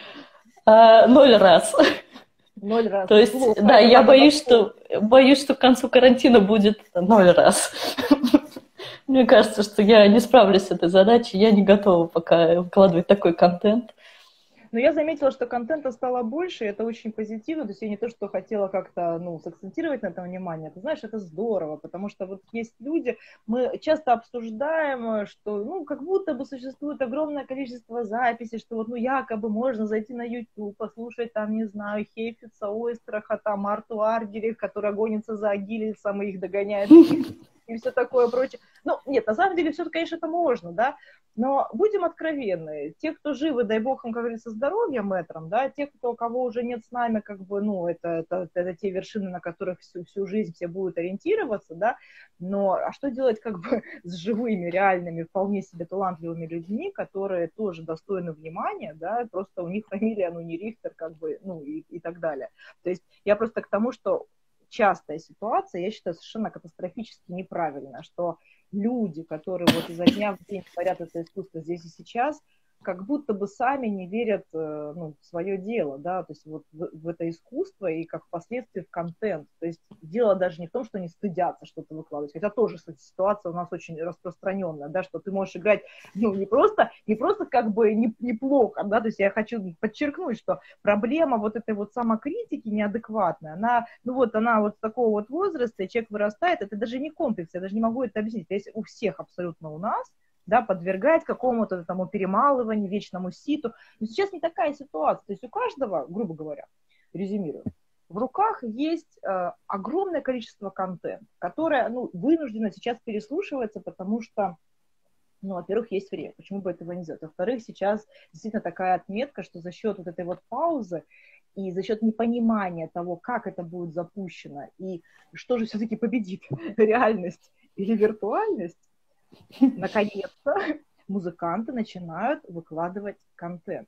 0 раз. 0 раз. То есть, Плохо. да, я боюсь, что к концу карантина будет 0 раз. Мне кажется, что я не справлюсь с этой задачей, я не готова пока выкладывать такой контент. Но я заметила, что контента стало больше, и это очень позитивно. То есть я не то, что хотела как-то, ну, сакцентировать на этом внимание. Ты знаешь, это здорово, потому что вот есть люди, мы часто обсуждаем, что, ну, как будто бы существует огромное количество записей, что вот, ну, якобы можно зайти на YouTube, послушать там, не знаю, Хейфица, Ойстраха, там, Арту Аргерих, которая гонится за Агилисом и их догоняет. И и все такое прочее. Ну, нет, на самом деле, все, конечно, это можно, да, но будем откровенны, те, кто живы, дай бог им, как говорится, здоровья мэтром, да, те, кого уже нет с нами, как бы, ну, это те вершины, на которых всю жизнь все будут ориентироваться, да, но а что делать, как бы, с живыми, реальными, вполне себе талантливыми людьми, которые тоже достойны внимания, да, просто у них фамилия, ну, не Рихтер, как бы, ну, и так далее. То есть я просто к тому, что частая ситуация, я считаю, совершенно катастрофически неправильная, что люди, которые вот изо дня в день творят это искусство здесь и сейчас, как будто бы сами не верят, ну, в свое дело, да, то есть вот в это искусство и как впоследствии в контент. То есть дело даже не в том, что они стыдятся что-то выкладывать, хотя тоже, кстати, ситуация у нас очень распространенная, да, что ты можешь играть, ну, не просто как бы неплохо, да, то есть я хочу подчеркнуть, что проблема вот этой вот самокритики неадекватная, она, ну вот, она вот с такого вот возраста, и человек вырастает, это даже не комплекс, я даже не могу это объяснить, это есть у всех абсолютно у нас, да, подвергать какому-то тому перемалыванию, вечному ситу. Но сейчас не такая ситуация. То есть у каждого, грубо говоря, резюмирую, в руках есть огромное количество контента, которое, ну, вынуждено сейчас переслушиваться, потому что, ну, во-первых, есть время, почему бы этого не сделать. Во-вторых, сейчас действительно такая отметка, что за счет вот этой вот паузы и за счет непонимания того, как это будет запущено и что же все-таки победит, реальность или виртуальность, наконец-то музыканты начинают выкладывать контент.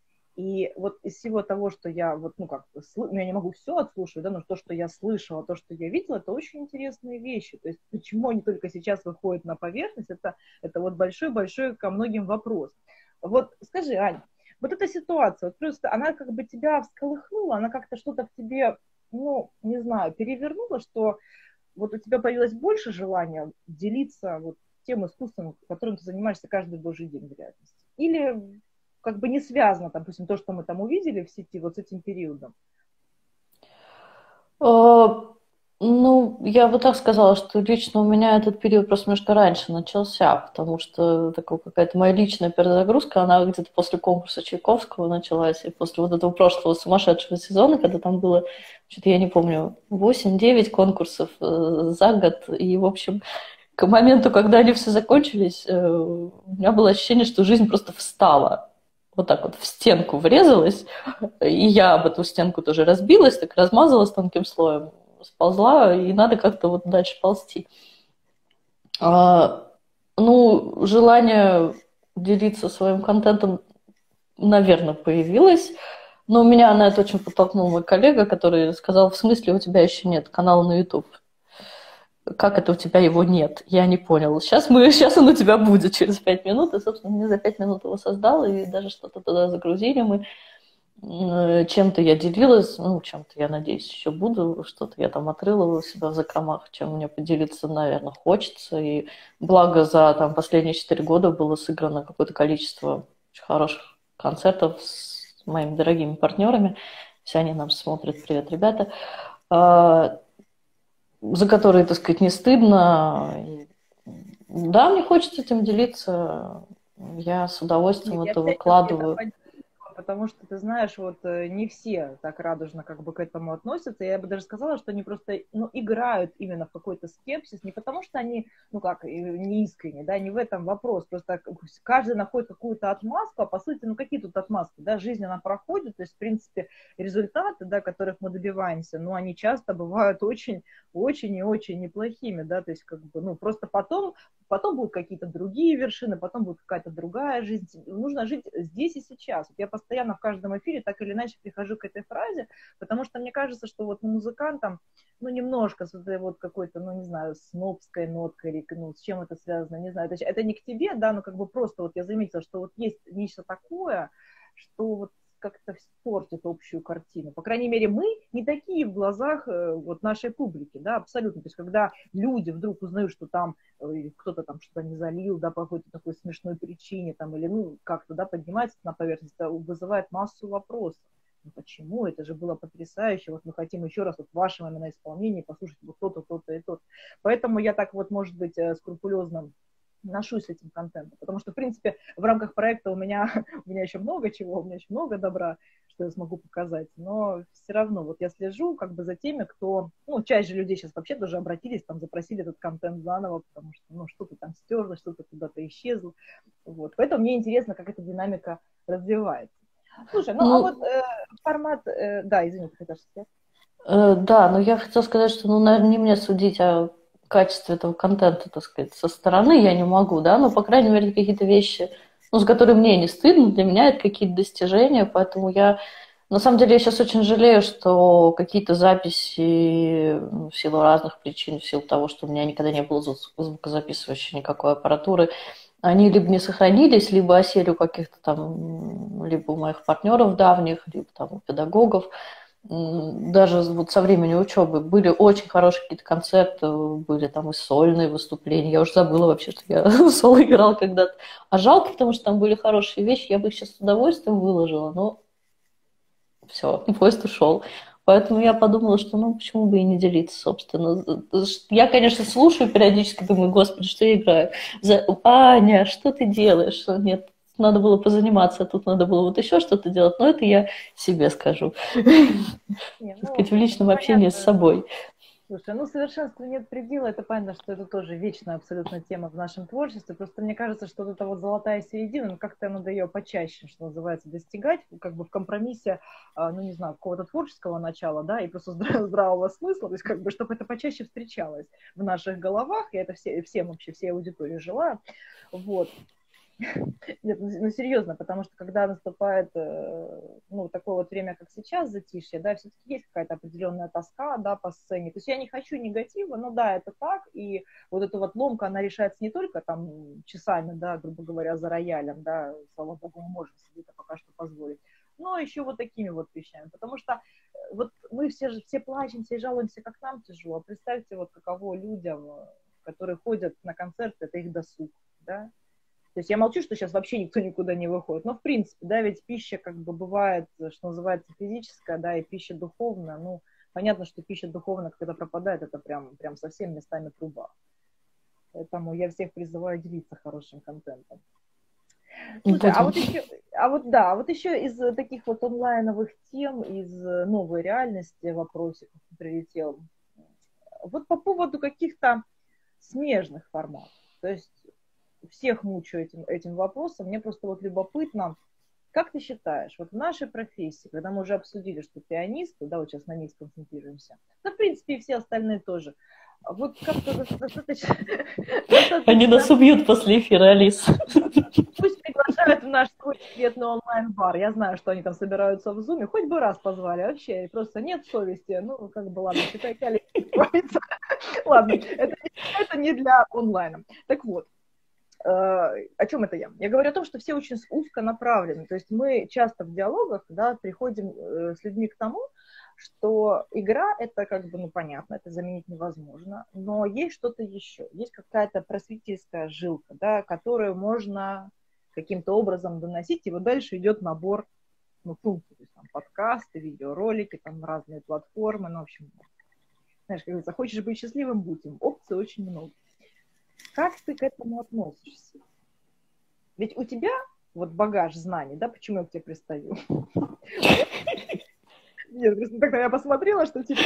И вот из всего того, что я вот, ну, как, я не могу все отслушивать, да, но то, что я слышала, то, что я видела, это очень интересные вещи. То есть почему они только сейчас выходят на поверхность, это вот большой-большой ко многим вопрос. Вот скажи, Ань, вот эта ситуация, вот просто она как бы тебя всколыхнула, она как-то что-то в тебе, ну, не знаю, перевернула, что вот у тебя появилось больше желания делиться вот тем искусством, которым ты занимаешься каждый божий день в реальности? Или как бы не связано, допустим, то, что мы там увидели в сети, вот с этим периодом? Ну, я бы так сказала, что лично у меня этот период просто немножко раньше начался, потому что такая какая-то моя личная перезагрузка, она где-то после конкурса Чайковского началась, и после вот этого прошлого сумасшедшего сезона, когда там было, что-то я не помню, 8-9 конкурсов за год, и, в общем, к моменту, когда они все закончились, у меня было ощущение, что жизнь просто встала. Вот так вот в стенку врезалась, и я об эту стенку тоже разбилась, так размазалась тонким слоем, сползла, и надо как-то вот дальше ползти. Ну, желание делиться своим контентом, наверное, появилось, но меня на это очень подтолкнул мой коллега, который сказал, в смысле у тебя еще нет канала на YouTube? Как это у тебя его нет? Я не понял. Сейчас он у тебя будет через 5 минут, и, собственно, мне за 5 минут его создал, и даже что-то туда загрузили мы. Чем-то я делилась, ну, чем-то, я надеюсь, еще буду, что-то я там отрыла у себя в закромах, чем мне поделиться, наверное, хочется. И благо за там, последние 4 года было сыграно какое-то количество очень хороших концертов с моими дорогими партнерами. Все они нам смотрят. Привет, ребята. За которые, так сказать, не стыдно. И, да, мне хочется этим делиться. Я с удовольствием Нет, это я опять-таки это выкладываю. потому что, ты знаешь, вот не все так радужно как бы к этому относятся. Я бы даже сказала, что они просто, ну, играют именно в какой-то скепсис, не потому что они, ну как, не искренне, да, не в этом вопрос. Просто каждый находит какую-то отмазку, а по сути, ну какие тут отмазки, да, жизнь она проходит, то есть, в принципе, результаты, да, которых мы добиваемся, ну, они часто бывают очень, очень и очень неплохими, да, то есть, как бы, ну, просто потом будут какие-то другие вершины, потом будет какая-то другая жизнь. Нужно жить здесь и сейчас. Я постоянно в каждом эфире так или иначе прихожу к этой фразе, потому что мне кажется, что вот музыкантам, ну, немножко с этой вот какой-то, ну, не знаю, снобской ноткой, или, ну, с чем это связано, не знаю. Это не к тебе, да, но как бы просто вот я заметила, что вот есть нечто такое, что вот как-то портит общую картину. По крайней мере, мы не такие в глазах вот нашей публики, да, абсолютно. То есть, когда люди вдруг узнают, что там кто-то там что-то не залил, да, по какой-то такой смешной причине, там, или, ну, как-то, да, поднимается на поверхность, это вызывает массу вопросов. Ну, почему? Это же было потрясающе. Вот мы хотим еще раз вот в вашем именно исполнении послушать вот то-то, то-то и то-то. Поэтому я так вот, может быть, скрупулезно ношусь с этим контентом. Потому что, в принципе, в рамках проекта у меня еще много чего, у меня еще много добра, что я смогу показать. Но все равно вот я слежу как бы за теми, кто... Ну, часть же людей сейчас вообще тоже обратились, там, запросили этот контент заново, потому что, ну, что-то там стерло, что-то куда-то исчезло. Вот. Поэтому мне интересно, как эта динамика развивается. Слушай, а вот формат... да, извини, ты хотела сказать. Да, но я хотела сказать, что, ну, наверное, не мне судить о качестве этого контента, так сказать, со стороны я не могу, да, но, по крайней мере, какие-то вещи, ну, с которыми мне не стыдно, для меня это какие-то достижения, поэтому я, на самом деле, я сейчас очень жалею, что какие-то записи в силу разных причин, в силу того, что у меня никогда не было звукозаписывающей никакой аппаратуры, они либо не сохранились, либо о серию каких-то там, либо у моих партнеров давних, либо там у педагогов. Даже вот со времени учебы были очень хорошие какие-то концерты, были там и сольные выступления. Я уже забыла вообще, что я соло играла когда-то. А жалко, потому что там были хорошие вещи, я бы их сейчас с удовольствием выложила, но все, поезд ушел. Поэтому я подумала, что ну почему бы и не делиться, собственно. Я, конечно, слушаю периодически, думаю, господи, что я играю? Аня, что ты делаешь? Нет, надо было позаниматься, а тут надо было вот еще что-то делать. Но это я себе скажу. Так сказать, в личном общении с собой. Слушай, ну совершенству нет предела, это понятно, что это тоже вечная абсолютно тема в нашем творчестве, просто мне кажется, что вот эта вот золотая середина, ну как-то надо ее почаще, что называется, достигать, как бы в компромиссе, ну не знаю, какого-то творческого начала, да, и просто здравого смысла, то есть как бы, чтобы это почаще встречалось в наших головах, и это всем вообще, всей аудитории желаю, вот. Нет, ну серьезно, потому что когда наступает, ну, такое вот время, как сейчас, затишье, да, все-таки есть какая-то определенная тоска, да, по сцене. То есть я не хочу негатива, но да, это так, и вот эта вот ломка, она решается не только там часами, да, грубо говоря, за роялем, да, слава богу, мы можем себе это пока что позволить, но еще вот такими вот вещами, потому что вот мы все плачем, все жалуемся, как нам тяжело. Представьте, вот каково людям, которые ходят на концерты, это их досуг, да. То есть я молчу, что сейчас вообще никто никуда не выходит. Но в принципе, да, ведь пища как бы бывает, что называется, физическая, да, и пища духовная. Ну, понятно, что пища духовная, когда пропадает, это прям совсем местами труба. Поэтому я всех призываю делиться хорошим контентом. Слушай, а вот еще из таких вот онлайновых тем, из новой реальности вопросиков прилетел. Вот по поводу каких-то смежных форматов. То есть всех мучаю этим вопросом. Мне просто вот любопытно, как ты считаешь, вот в нашей профессии, когда мы уже обсудили, что пианисты, да, вот сейчас на них сконцентрируемся, да, в принципе, и все остальные тоже, вот как-то достаточно... Они нас убьют после эфира, Алис. Пусть приглашают в наш свой секретный онлайн-бар. Я знаю, что они там собираются в зуме. Хоть бы раз позвали вообще. Просто нет совести. Ну, как бы, ладно, считай, ладно, это не для онлайна. Так вот, о чем это я? Я говорю о том, что все очень узко направлены. То есть мы часто в диалогах, да, приходим с людьми к тому, что игра это как бы, ну, понятно, это заменить невозможно, но есть что-то еще. Есть какая-то просветительская жилка, да, которую можно каким-то образом доносить, и вот дальше идет набор, ну, функций, то есть там подкасты, видеоролики, там разные платформы, ну, в общем, знаешь, как говорится, хочешь быть счастливым, будь им. Опций очень много. Как ты к этому относишься? Ведь у тебя вот багаж знаний, да, почему я к тебе пристаю? Нет, просто так на меня посмотрела, что типа,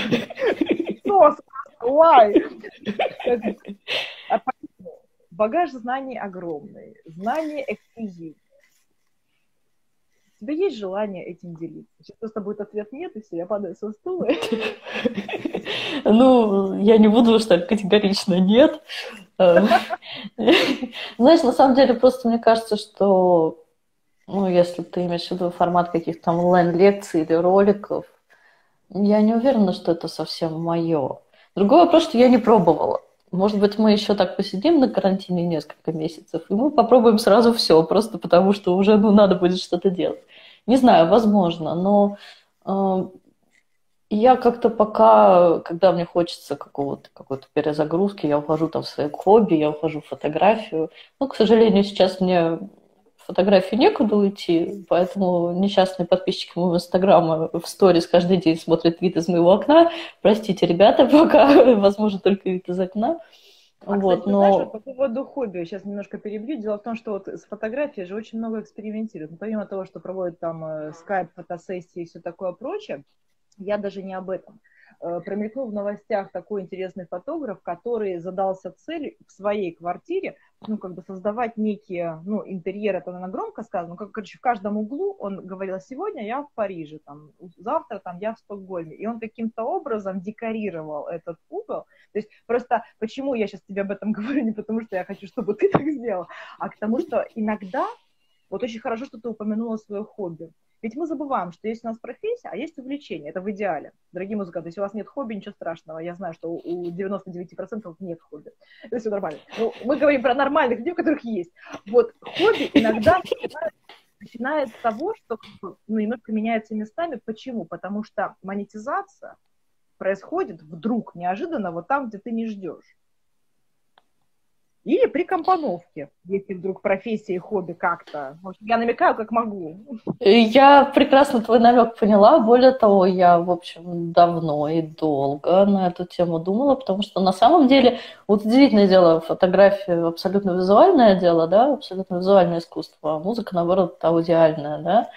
why? Багаж знаний огромный, знания эксклюзивные. У тебя есть желание этим делиться? Сейчас просто будет ответ нет, и все, я падаю со стула. Ну, я не буду уж так категорично нет. Знаешь, на самом деле, просто мне кажется, что, ну, если ты имеешь в виду формат каких-то там онлайн-лекций или роликов, я не уверена, что это совсем мое. Другой вопрос, что я не пробовала. Может быть, мы еще так посидим на карантине несколько месяцев, и мы попробуем сразу все, просто потому что уже, ну, надо будет что-то делать. Не знаю, возможно, но я как-то пока, когда мне хочется какой-то перезагрузки, я ухожу там в свои хобби, я ухожу в фотографию. Но, к сожалению, сейчас мне в фотографию некуда уйти, поэтому несчастные подписчики моего инстаграма в сторис каждый день смотрят вид из моего окна. Простите, ребята, пока, возможно, только вид из окна. А, кстати, Вот, ты знаешь, вот но по поводу хобби, сейчас немножко перебью. Дело в том, что вот с фотографией же очень много экспериментируют. Ну, помимо того, что проводят там скайп, фотосессии и все такое прочее, я даже не об этом. Промелькнул в новостях такой интересный фотограф, который задался целью в своей квартире, ну, как бы создавать некие, ну, интерьер, это, наверное, громко сказано, но, как, короче, в каждом углу он говорил: сегодня я в Париже, там, завтра там я в Стокгольме. И он каким-то образом декорировал этот угол. То есть просто почему я сейчас тебе об этом говорю, не потому что я хочу, чтобы ты так сделал, а к тому, что иногда, вот очень хорошо, что ты упомянула свое хобби. Ведь мы забываем, что есть у нас профессия, а есть увлечение. Это в идеале. Дорогие музыканты, если у вас нет хобби, ничего страшного. Я знаю, что у 99% нет хобби. Это все нормально. Но мы говорим про нормальных людей, у которых есть. Вот хобби иногда начинает с того, что ну, немножко меняется местами. Почему? Потому что монетизация происходит вдруг, неожиданно, вот там, где ты не ждешь. Или при компоновке, если вдруг профессия и хобби как-то. В общем, я намекаю, как могу. я прекрасно твой намек поняла. Более того, я, в общем, давно и долго на эту тему думала, потому что на самом деле, вот удивительное дело, фотография абсолютно визуальное дело, да, абсолютно визуальное искусство, а музыка, наоборот, аудиальная, да.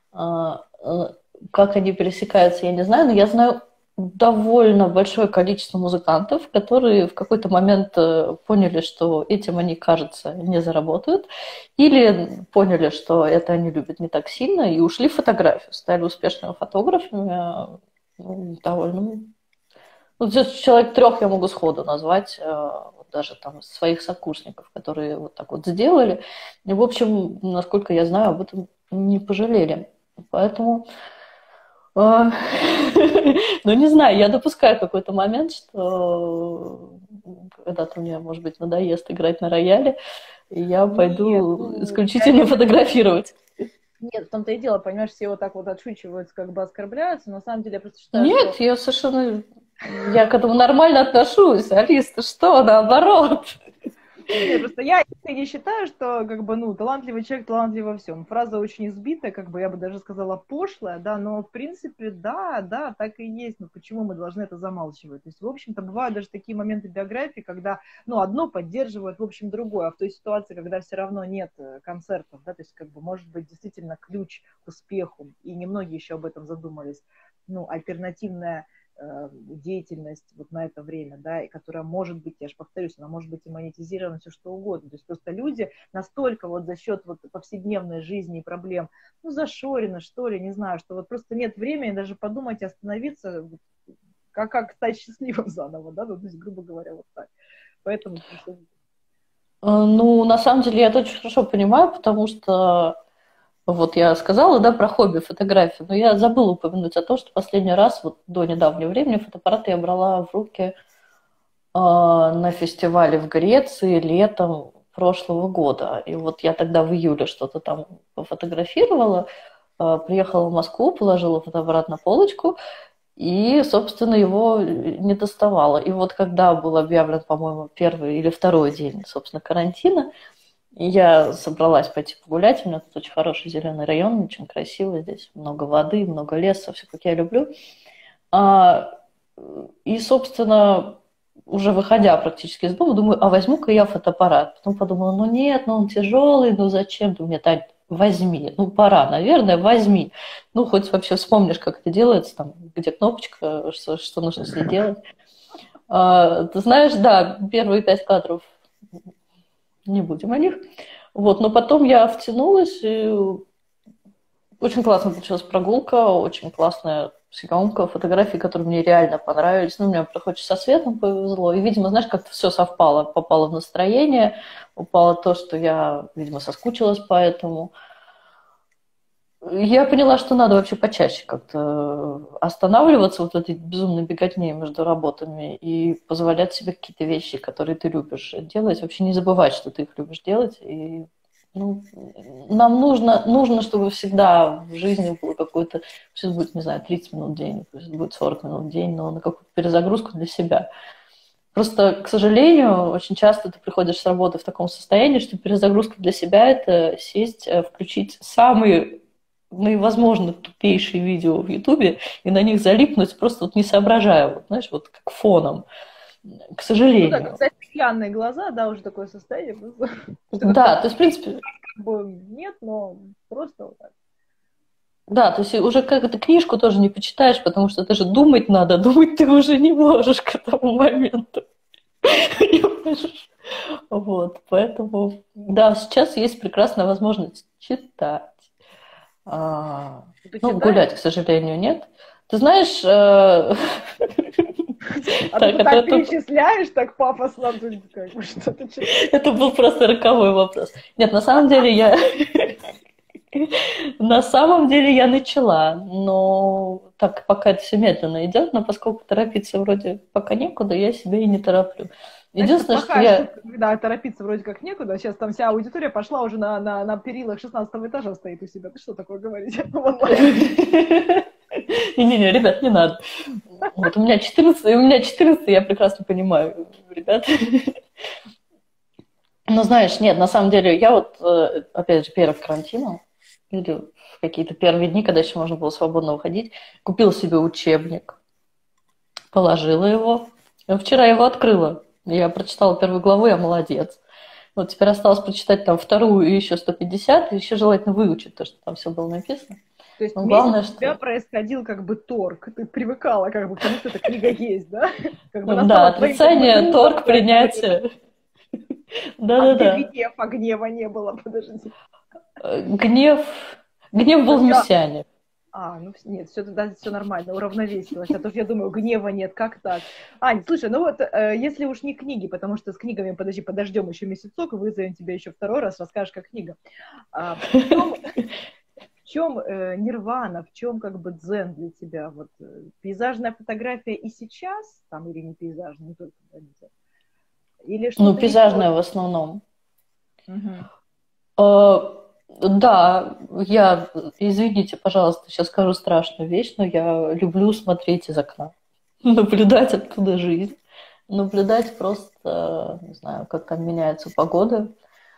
Как они пересекаются, я не знаю, но я знаю довольно большое количество музыкантов, которые в какой-то момент поняли, что этим они, кажется, не заработают, или поняли, что это они любят не так сильно, и ушли в фотографию, стали успешными фотографами, довольно... Ну, человек 3 я могу сходу назвать, даже там своих сокурсников, которые вот так вот сделали. И, в общем, насколько я знаю, об этом не пожалели. Поэтому... Ну, не знаю, я допускаю какой-то момент, что когда-то мне, может быть, надоест играть на рояле, и я пойду исключительно фотографировать. Нет, в том-то и дело, понимаешь, все вот так вот отшучиваются, как бы оскорбляются, но на самом деле я просто считаю, Нет, что... я совершенно... Я к этому нормально отношусь. Алис, ты что, наоборот? Нет, просто я не считаю, что, как бы, ну, талантливый человек талантлив во всем. Фраза очень избитая, как бы, я бы даже сказала, пошлая, да, но, в принципе, да, так и есть. Но почему мы должны это замалчивать? То есть, в общем-то, бывают даже такие моменты биографии, когда, ну, одно поддерживает, в общем, другое, а в той ситуации, когда все равно нет концертов, да, то есть, как бы, может быть, действительно ключ к успеху, и немногие еще об этом задумались, ну, альтернативная деятельность вот на это время, да, и которая может быть, я же повторюсь, она может быть и монетизирована, все что угодно. То есть просто люди настолько вот за счет вот повседневной жизни и проблем, ну, зашорены, что ли, не знаю, что вот просто нет времени даже подумать и остановиться, как стать счастливым заново, да, ну, то есть, грубо говоря, вот так. Поэтому... Ну, на самом деле, я это очень хорошо понимаю, потому что вот я сказала, да, про хобби фотографии, но я забыла упомянуть о том, что последний раз, вот до недавнего времени, фотоаппарат я брала в руки на фестивале в Греции летом прошлого года. И вот я тогда в июле что-то там пофотографировала, приехала в Москву, положила фотоаппарат на полочку и, собственно, его не доставала. И вот когда был объявлен, по-моему, 1 или 2 день, собственно, карантина, я собралась пойти погулять. У меня тут очень хороший зеленый район, очень красиво. Здесь много воды, много леса, все как я люблю. И, собственно, уже выходя практически из дома, думаю, а возьму-ка я фотоаппарат. Потом подумала, ну нет, ну он тяжелый, ну зачем? Думаю, нет, Тань, возьми. Ну пора, наверное, возьми. Ну хоть вообще вспомнишь, как это делается, там, где кнопочка, что нужно с ней делать. Ты знаешь, да, первые 5 кадров, не будем о них. Вот, но потом я втянулась, и очень классно получилась прогулка, очень классная съемка, фотографии, которые мне реально понравились. Ну, у меня хоть со светом повезло. И, видимо, знаешь, как-то все совпало. Попало в настроение, упало то, что я, видимо, соскучилась по этому. Я поняла, что надо вообще почаще как-то останавливаться вот этой безумной беготней между работами и позволять себе какие-то вещи, которые ты любишь делать. Вообще не забывать, что ты их любишь делать. И ну, нам нужно, чтобы всегда в жизни было какое-то, пусть будет, не знаю, 30 минут в день, пусть будет 40 минут в день, но на какую-то перезагрузку для себя. Просто, к сожалению, очень часто ты приходишь с работы в таком состоянии, что перезагрузка для себя – это сесть, включить самые возможно, тупейшие видео в Ютубе и на них залипнуть, просто вот не соображая, вот, знаешь, вот как фоном, к сожалению. Ну, да, кстати, стеклянные глаза, да, уже такое состояние. Да, то есть, в принципе... Нет, но просто вот так. Да, то есть уже как-то книжку тоже не почитаешь, потому что это же думать надо, думать ты уже не можешь к этому моменту. Понимаешь? Вот, поэтому, да, сейчас есть прекрасная возможность читать. Ты Ну, читаешь? гулять, к сожалению, нет. Ты знаешь... А ты так перечисляешь, так пафосно, как бы, что ты читаешь? Это был просто роковой вопрос. Нет, на самом деле я... На самом деле я начала, но так пока это все медленно идет, но поскольку торопиться вроде пока некуда, я себя и не тороплю. Единственное, что я... Шутка, когда торопиться вроде как некуда, сейчас там вся аудитория пошла уже на перилах 16 этажа стоит у себя. Ты что такое говоришь? Не-не-не, ребят, не надо. Вот у меня 14, я прекрасно понимаю, ребят. Но знаешь, нет, на самом деле, я вот, опять же, перед карантином, или в какие-то первые дни, когда еще можно было свободно уходить, купила себе учебник, положила его. Вчера его открыла. Я прочитала первую главу, я молодец. Вот теперь осталось прочитать там вторую и еще 150, и еще желательно выучить то, что там все было написано. То есть главное, у тебя происходил как бы торг, ты привыкала как бы к тому, что эта книга есть, да? Да, отрицание, торг, принятие. Да-да-да. А гнева не было, подожди. Гнев был в мессиане. Ну нет, все нормально, уравновесилось. А то я думаю, гнева нет, как так? Ань, слушай, ну вот, если уж не книги, потому что с книгами, подождем еще месяцок, вызовем тебя еще второй раз, расскажешь, как книга. В чем нирвана, в чем как бы дзен для тебя? Вот пейзажная фотография и сейчас, там, или не пейзажная, не только, или что-то... Ну, пейзажная в основном. Да, я, извините, пожалуйста, сейчас скажу страшную вещь, но я люблю смотреть из окна, наблюдать оттуда жизнь, наблюдать просто, не знаю, как там меняется погода.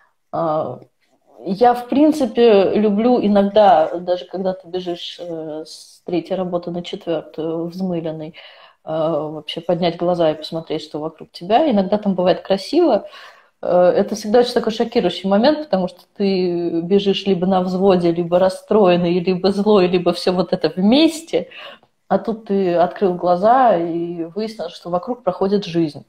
Я, в принципе, люблю иногда, даже когда ты бежишь с 3-й работы на 4-ю, взмыленный, вообще поднять глаза и посмотреть, что вокруг тебя. Иногда там бывает красиво. Это всегда очень такой шокирующий момент, потому что ты бежишь либо на взводе, либо расстроенный, либо злой, либо все вот это вместе, а тут ты открыл глаза и выяснил, что вокруг проходит жизнь.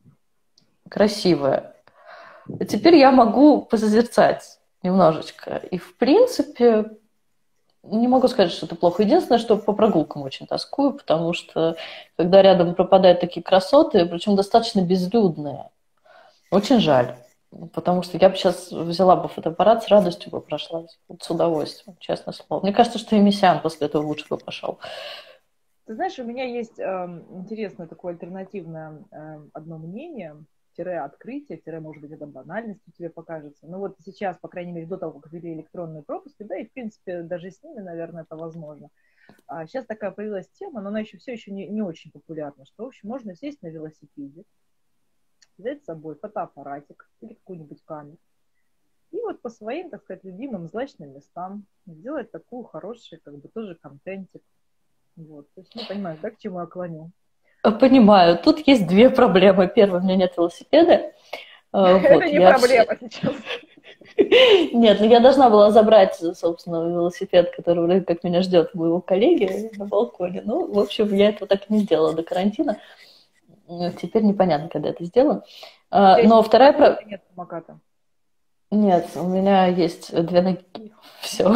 Красивая. И теперь я могу позазерцать немножечко. И, в принципе, не могу сказать, что это плохо. Единственное, что по прогулкам очень тоскую, потому что когда рядом пропадают такие красоты, причем достаточно безлюдные, очень жаль. Потому что я бы сейчас взяла бы фотоаппарат, с радостью бы прошлась. Вот с удовольствием, честное слово. Мне кажется, что и Мессиан после этого лучше бы пошел. Ты знаешь, у меня есть интересное такое альтернативное одно мнение, открытие, может быть, это банальностью тебе покажется. Но вот сейчас, по крайней мере, до того, как ввели электронные пропуски, да, и, в принципе, даже с ними, наверное, это возможно. Сейчас такая появилась тема, но она все еще не очень популярна, что, в общем, можно сесть на велосипеде, взять с собой фотоаппаратик или какую-нибудь камеру, и вот по своим, так сказать, любимым злачным местам сделать такую хорошую, как бы, тоже контентик. Вот. То есть, понимаешь, да, к чему я клоню? Понимаю. Тут есть две проблемы. Первая, у меня нет велосипеда. Это не проблема сейчас. Нет, я должна была забрать, собственно, велосипед, который вроде как меня ждет у моего коллеги на балконе. Ну, в общем, я этого так и не сделала до карантина. Теперь непонятно, когда это сделаю. Но вторая проблема... Нет самоката? Нет, у меня есть 2 ноги. Все.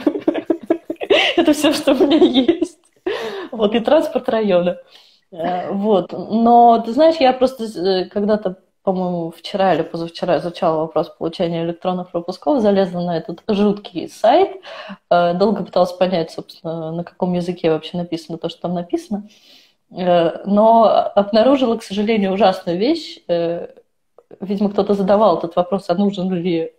Это все, что у меня есть. Вот, и транспорт района. Вот. Но, ты знаешь, я просто когда-то, по-моему, вчера или позавчера изучала вопрос получения электронных пропусков, залезла на этот жуткий сайт, долго пыталась понять, собственно, на каком языке вообще написано то, что там написано, но обнаружила, к сожалению, ужасную вещь. Видимо, кто-то задавал этот вопрос, а нужен ли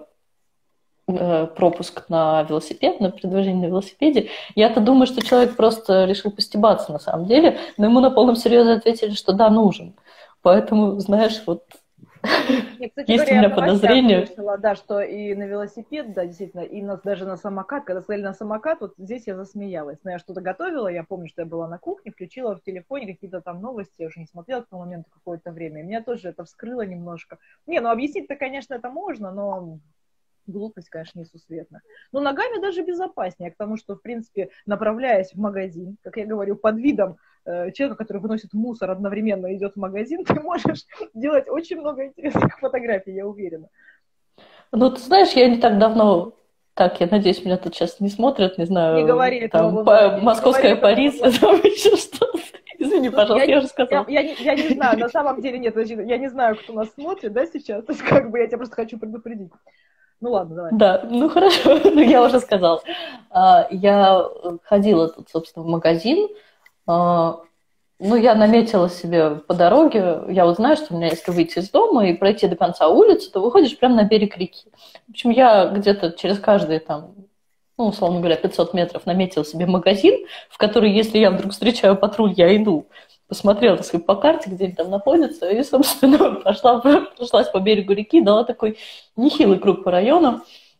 пропуск на велосипед, на передвижение на велосипеде. Я-то думаю, что человек просто решил постебаться на самом деле, но ему на полном серьезе ответили, что да, нужен. Поэтому, знаешь, вот Нет, кстати Есть у говоря, я меня в новостях подозрение. слышала, да, что и на велосипед, да, действительно, и даже на самокат. Когда сказали на самокат, вот здесь я засмеялась. Но я что-то готовила, я помню, что я была на кухне, включила в телефоне какие-то там новости, я уже не смотрела к тому моменту какое-то время. И меня тоже это вскрыло немножко. Не, ну объяснить-то, конечно, это можно, но глупость, конечно, несусветная. Но ногами даже безопаснее, к тому, что, в принципе, направляясь в магазин, как я говорю, под видом человека, который выносит мусор, одновременно идет в магазин, ты можешь делать очень много интересных фотографий, я уверена. Ну, ты знаешь, я не так давно... Так, я надеюсь, меня тут сейчас не смотрят, не Не знаю, говори этого в там, онлайне, не говори московская этого в полиция, онлайне. там еще что-то. Извини, Слушай, пожалуйста, я уже сказала. я не знаю, на самом деле нет, подожди, я не знаю, кто нас смотрит, да, сейчас, то есть как бы я тебя просто хочу предупредить. Ну ладно, давай. Да, ну хорошо, ну я уже сказала. Я ходила тут, собственно, в магазин. Ну, я наметила себе по дороге. Я вот знаю, что у меня, если выйти из дома и пройти до конца улицы, то выходишь прямо на берег реки. В общем, я где-то через каждые там, ну, условно говоря, 500 метров наметила себе магазин, в который, если я вдруг встречаю патруль, я иду. Посмотрела, так сказать, по карте, где они там находятся, и, собственно, прошлась по берегу реки, дала такой нехилый круг по району.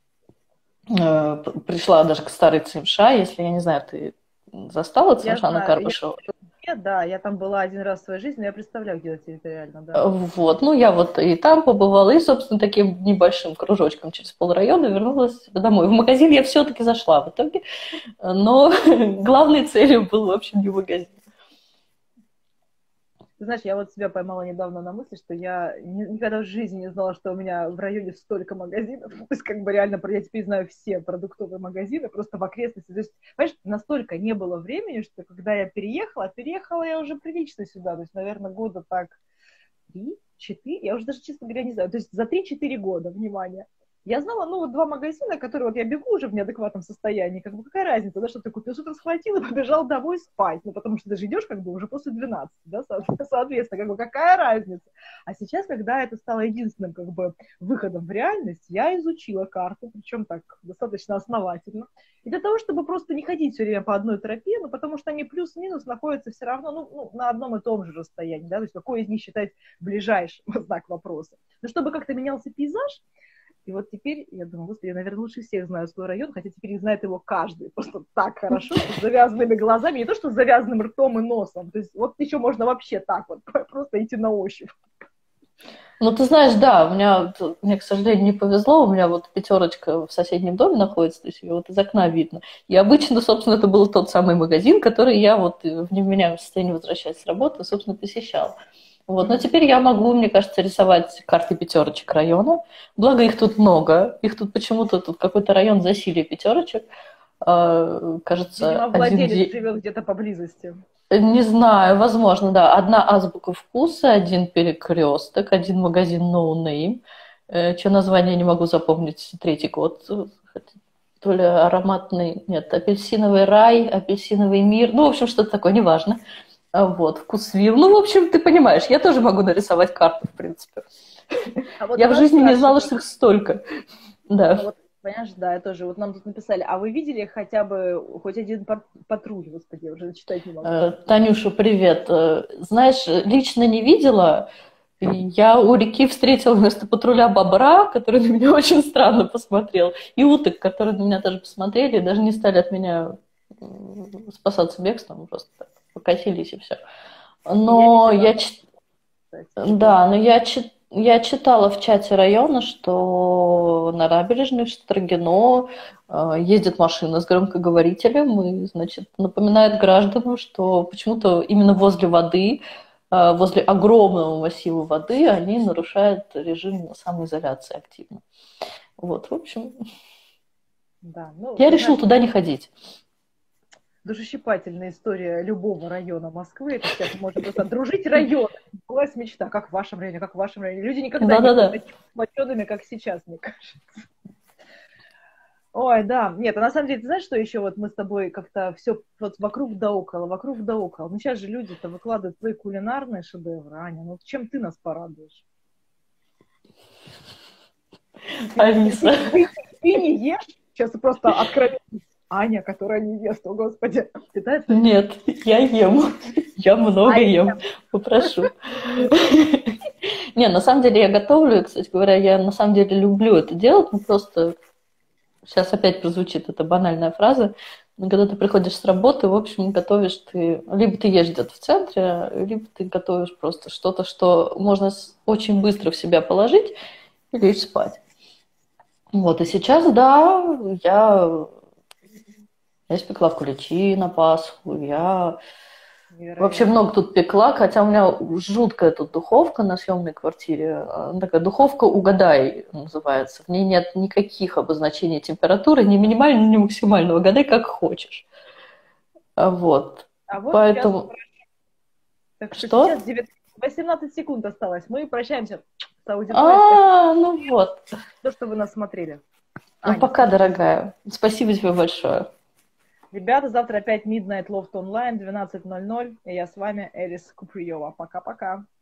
Пришла даже к старой ЦМШ, если, я не знаю, ты застала Я ЦМШ на знаю, Карбышева? да, я там была один раз в своей жизни, но я представляю, где это территориально, да. Вот, ну я вот и там побывала, и, собственно, таким небольшим кружочком через полрайона вернулась домой. В магазин я все-таки зашла в итоге, но главной целью был, в общем, не магазин. Ты знаешь, я вот себя поймала недавно на мысли, что я никогда в жизни не знала, что у меня в районе столько магазинов. То есть, как бы реально, я теперь знаю все продуктовые магазины, просто в окрестности. То есть, понимаешь, настолько не было времени, что когда я переехала я уже прилично сюда. То есть, наверное, года так 3-4, я уже даже, честно говоря, не знаю. То есть, за 3-4 года, внимание. Я знала, ну, вот 2 магазина, которые вот я бегу уже в неадекватном состоянии, как бы какая разница, да, что ты купил, что-то схватил и побежал домой спать, ну, потому что ты же идешь как бы уже после 12, да, соответственно, как бы какая разница. А сейчас, когда это стало единственным как бы выходом в реальность, я изучила карту, причем так достаточно основательно, и для того, чтобы просто не ходить все время по одной тропе, ну, потому что они плюс-минус находятся все равно, ну, на одном и том же расстоянии, да, то есть какой из них считать ближайшим, знак вопроса. Но чтобы как-то менялся пейзаж. И вот теперь я думаю, господи, я, наверное, лучше всех знаю свой район, хотя теперь знает его каждый. Просто так хорошо, с завязанными глазами, не то, что с завязанным ртом и носом. То есть вот еще можно вообще так вот, просто идти на ощупь. Ну, ты знаешь, да, мне, к сожалению, не повезло, у меня вот пятерочка в соседнем доме находится, то есть ее вот из окна видно. И обычно, собственно, это был тот самый магазин, который я вот в невменяемом состоянии, возвращаясь с работы, собственно, посещала. Вот. Но теперь я могу, мне кажется, рисовать карты пятерочек района. Благо их тут много. Их тут почему-то тут какой-то район засилия пятерочек. Кажется, Видимо, владелец живет где-то поблизости. Не знаю, возможно, да. Одна азбука вкуса, один перекресток, один магазин No Name. Чье название не могу запомнить, 3-й год. То ли ароматный, нет, апельсиновый рай, апельсиновый мир. Ну, в общем, что-то такое, неважно. Вот, вкусвилл. Ну, в общем, ты понимаешь, я тоже могу нарисовать карту, в принципе. Вот я в жизни не знала, что их столько. Да. Ну, вот, понимаешь, да, я тоже. Вот нам тут написали, а вы видели хотя бы хоть один патруль? Господи, я уже читать не могу. Танюша, привет. Знаешь, лично не видела. Я у реки встретила вместо патруля бобра, который на меня очень странно посмотрел, и уток, которые на меня тоже посмотрели, и даже не стали от меня спасаться бегством, просто так покатились и все. Но я читала в чате района, что на набережной в Строгино ездит машина с громкоговорителем и, значит, напоминает гражданам, что почему-то именно возле воды, возле огромного массива воды, они нарушают режим самоизоляции активно. Вот, в общем, да, ну, я решила туда не ходить. Душещипательная история любого района Москвы. Это сейчас можно просто дружить районы. Была мечта, как в вашем районе, как в вашем районе. Люди никогда не были такими сплоченными, как сейчас, мне кажется. Ой, да. Нет, а на самом деле, ты знаешь, что еще вот мы с тобой как-то все вот вокруг да около. Ну сейчас же люди-то выкладывают свои кулинарные шедевры, Аня. Ну чем ты нас порадуешь? Алиса. Ты не ешь? Сейчас просто откровенно. Аня, которая не ест, о господи. Нет, я ем. Я много ем. Попрошу. Не, на самом деле я готовлю, и, кстати говоря, я на самом деле люблю это делать, ну просто сейчас опять прозвучит эта банальная фраза, но когда ты приходишь с работы, в общем, готовишь ты, либо ты ешь где-то в центре, либо ты готовишь просто что-то, что можно очень быстро в себя положить и лечь спать. Вот, и сейчас, да, я испекла куличи на Пасху, я вообще Невероятно. много тут пекла, хотя у меня жуткая тут духовка на съемной квартире. Она такая духовка «Угадай» называется. В ней нет никаких обозначений температуры, ни минимального, ни максимального. Угадай, как хочешь. Вот. А вот сейчас, Поэтому... так что Что? сейчас 18 секунд осталось. Мы прощаемся с аудиторией. Спасибо, Ну вот. за то, что вы нас смотрели. Ну Аня, пока, скажи. дорогая. Спасибо тебе большое. Ребята, завтра опять Midnight Loft Online, 12:00. И я с вами, Элис Куприева. Пока-пока.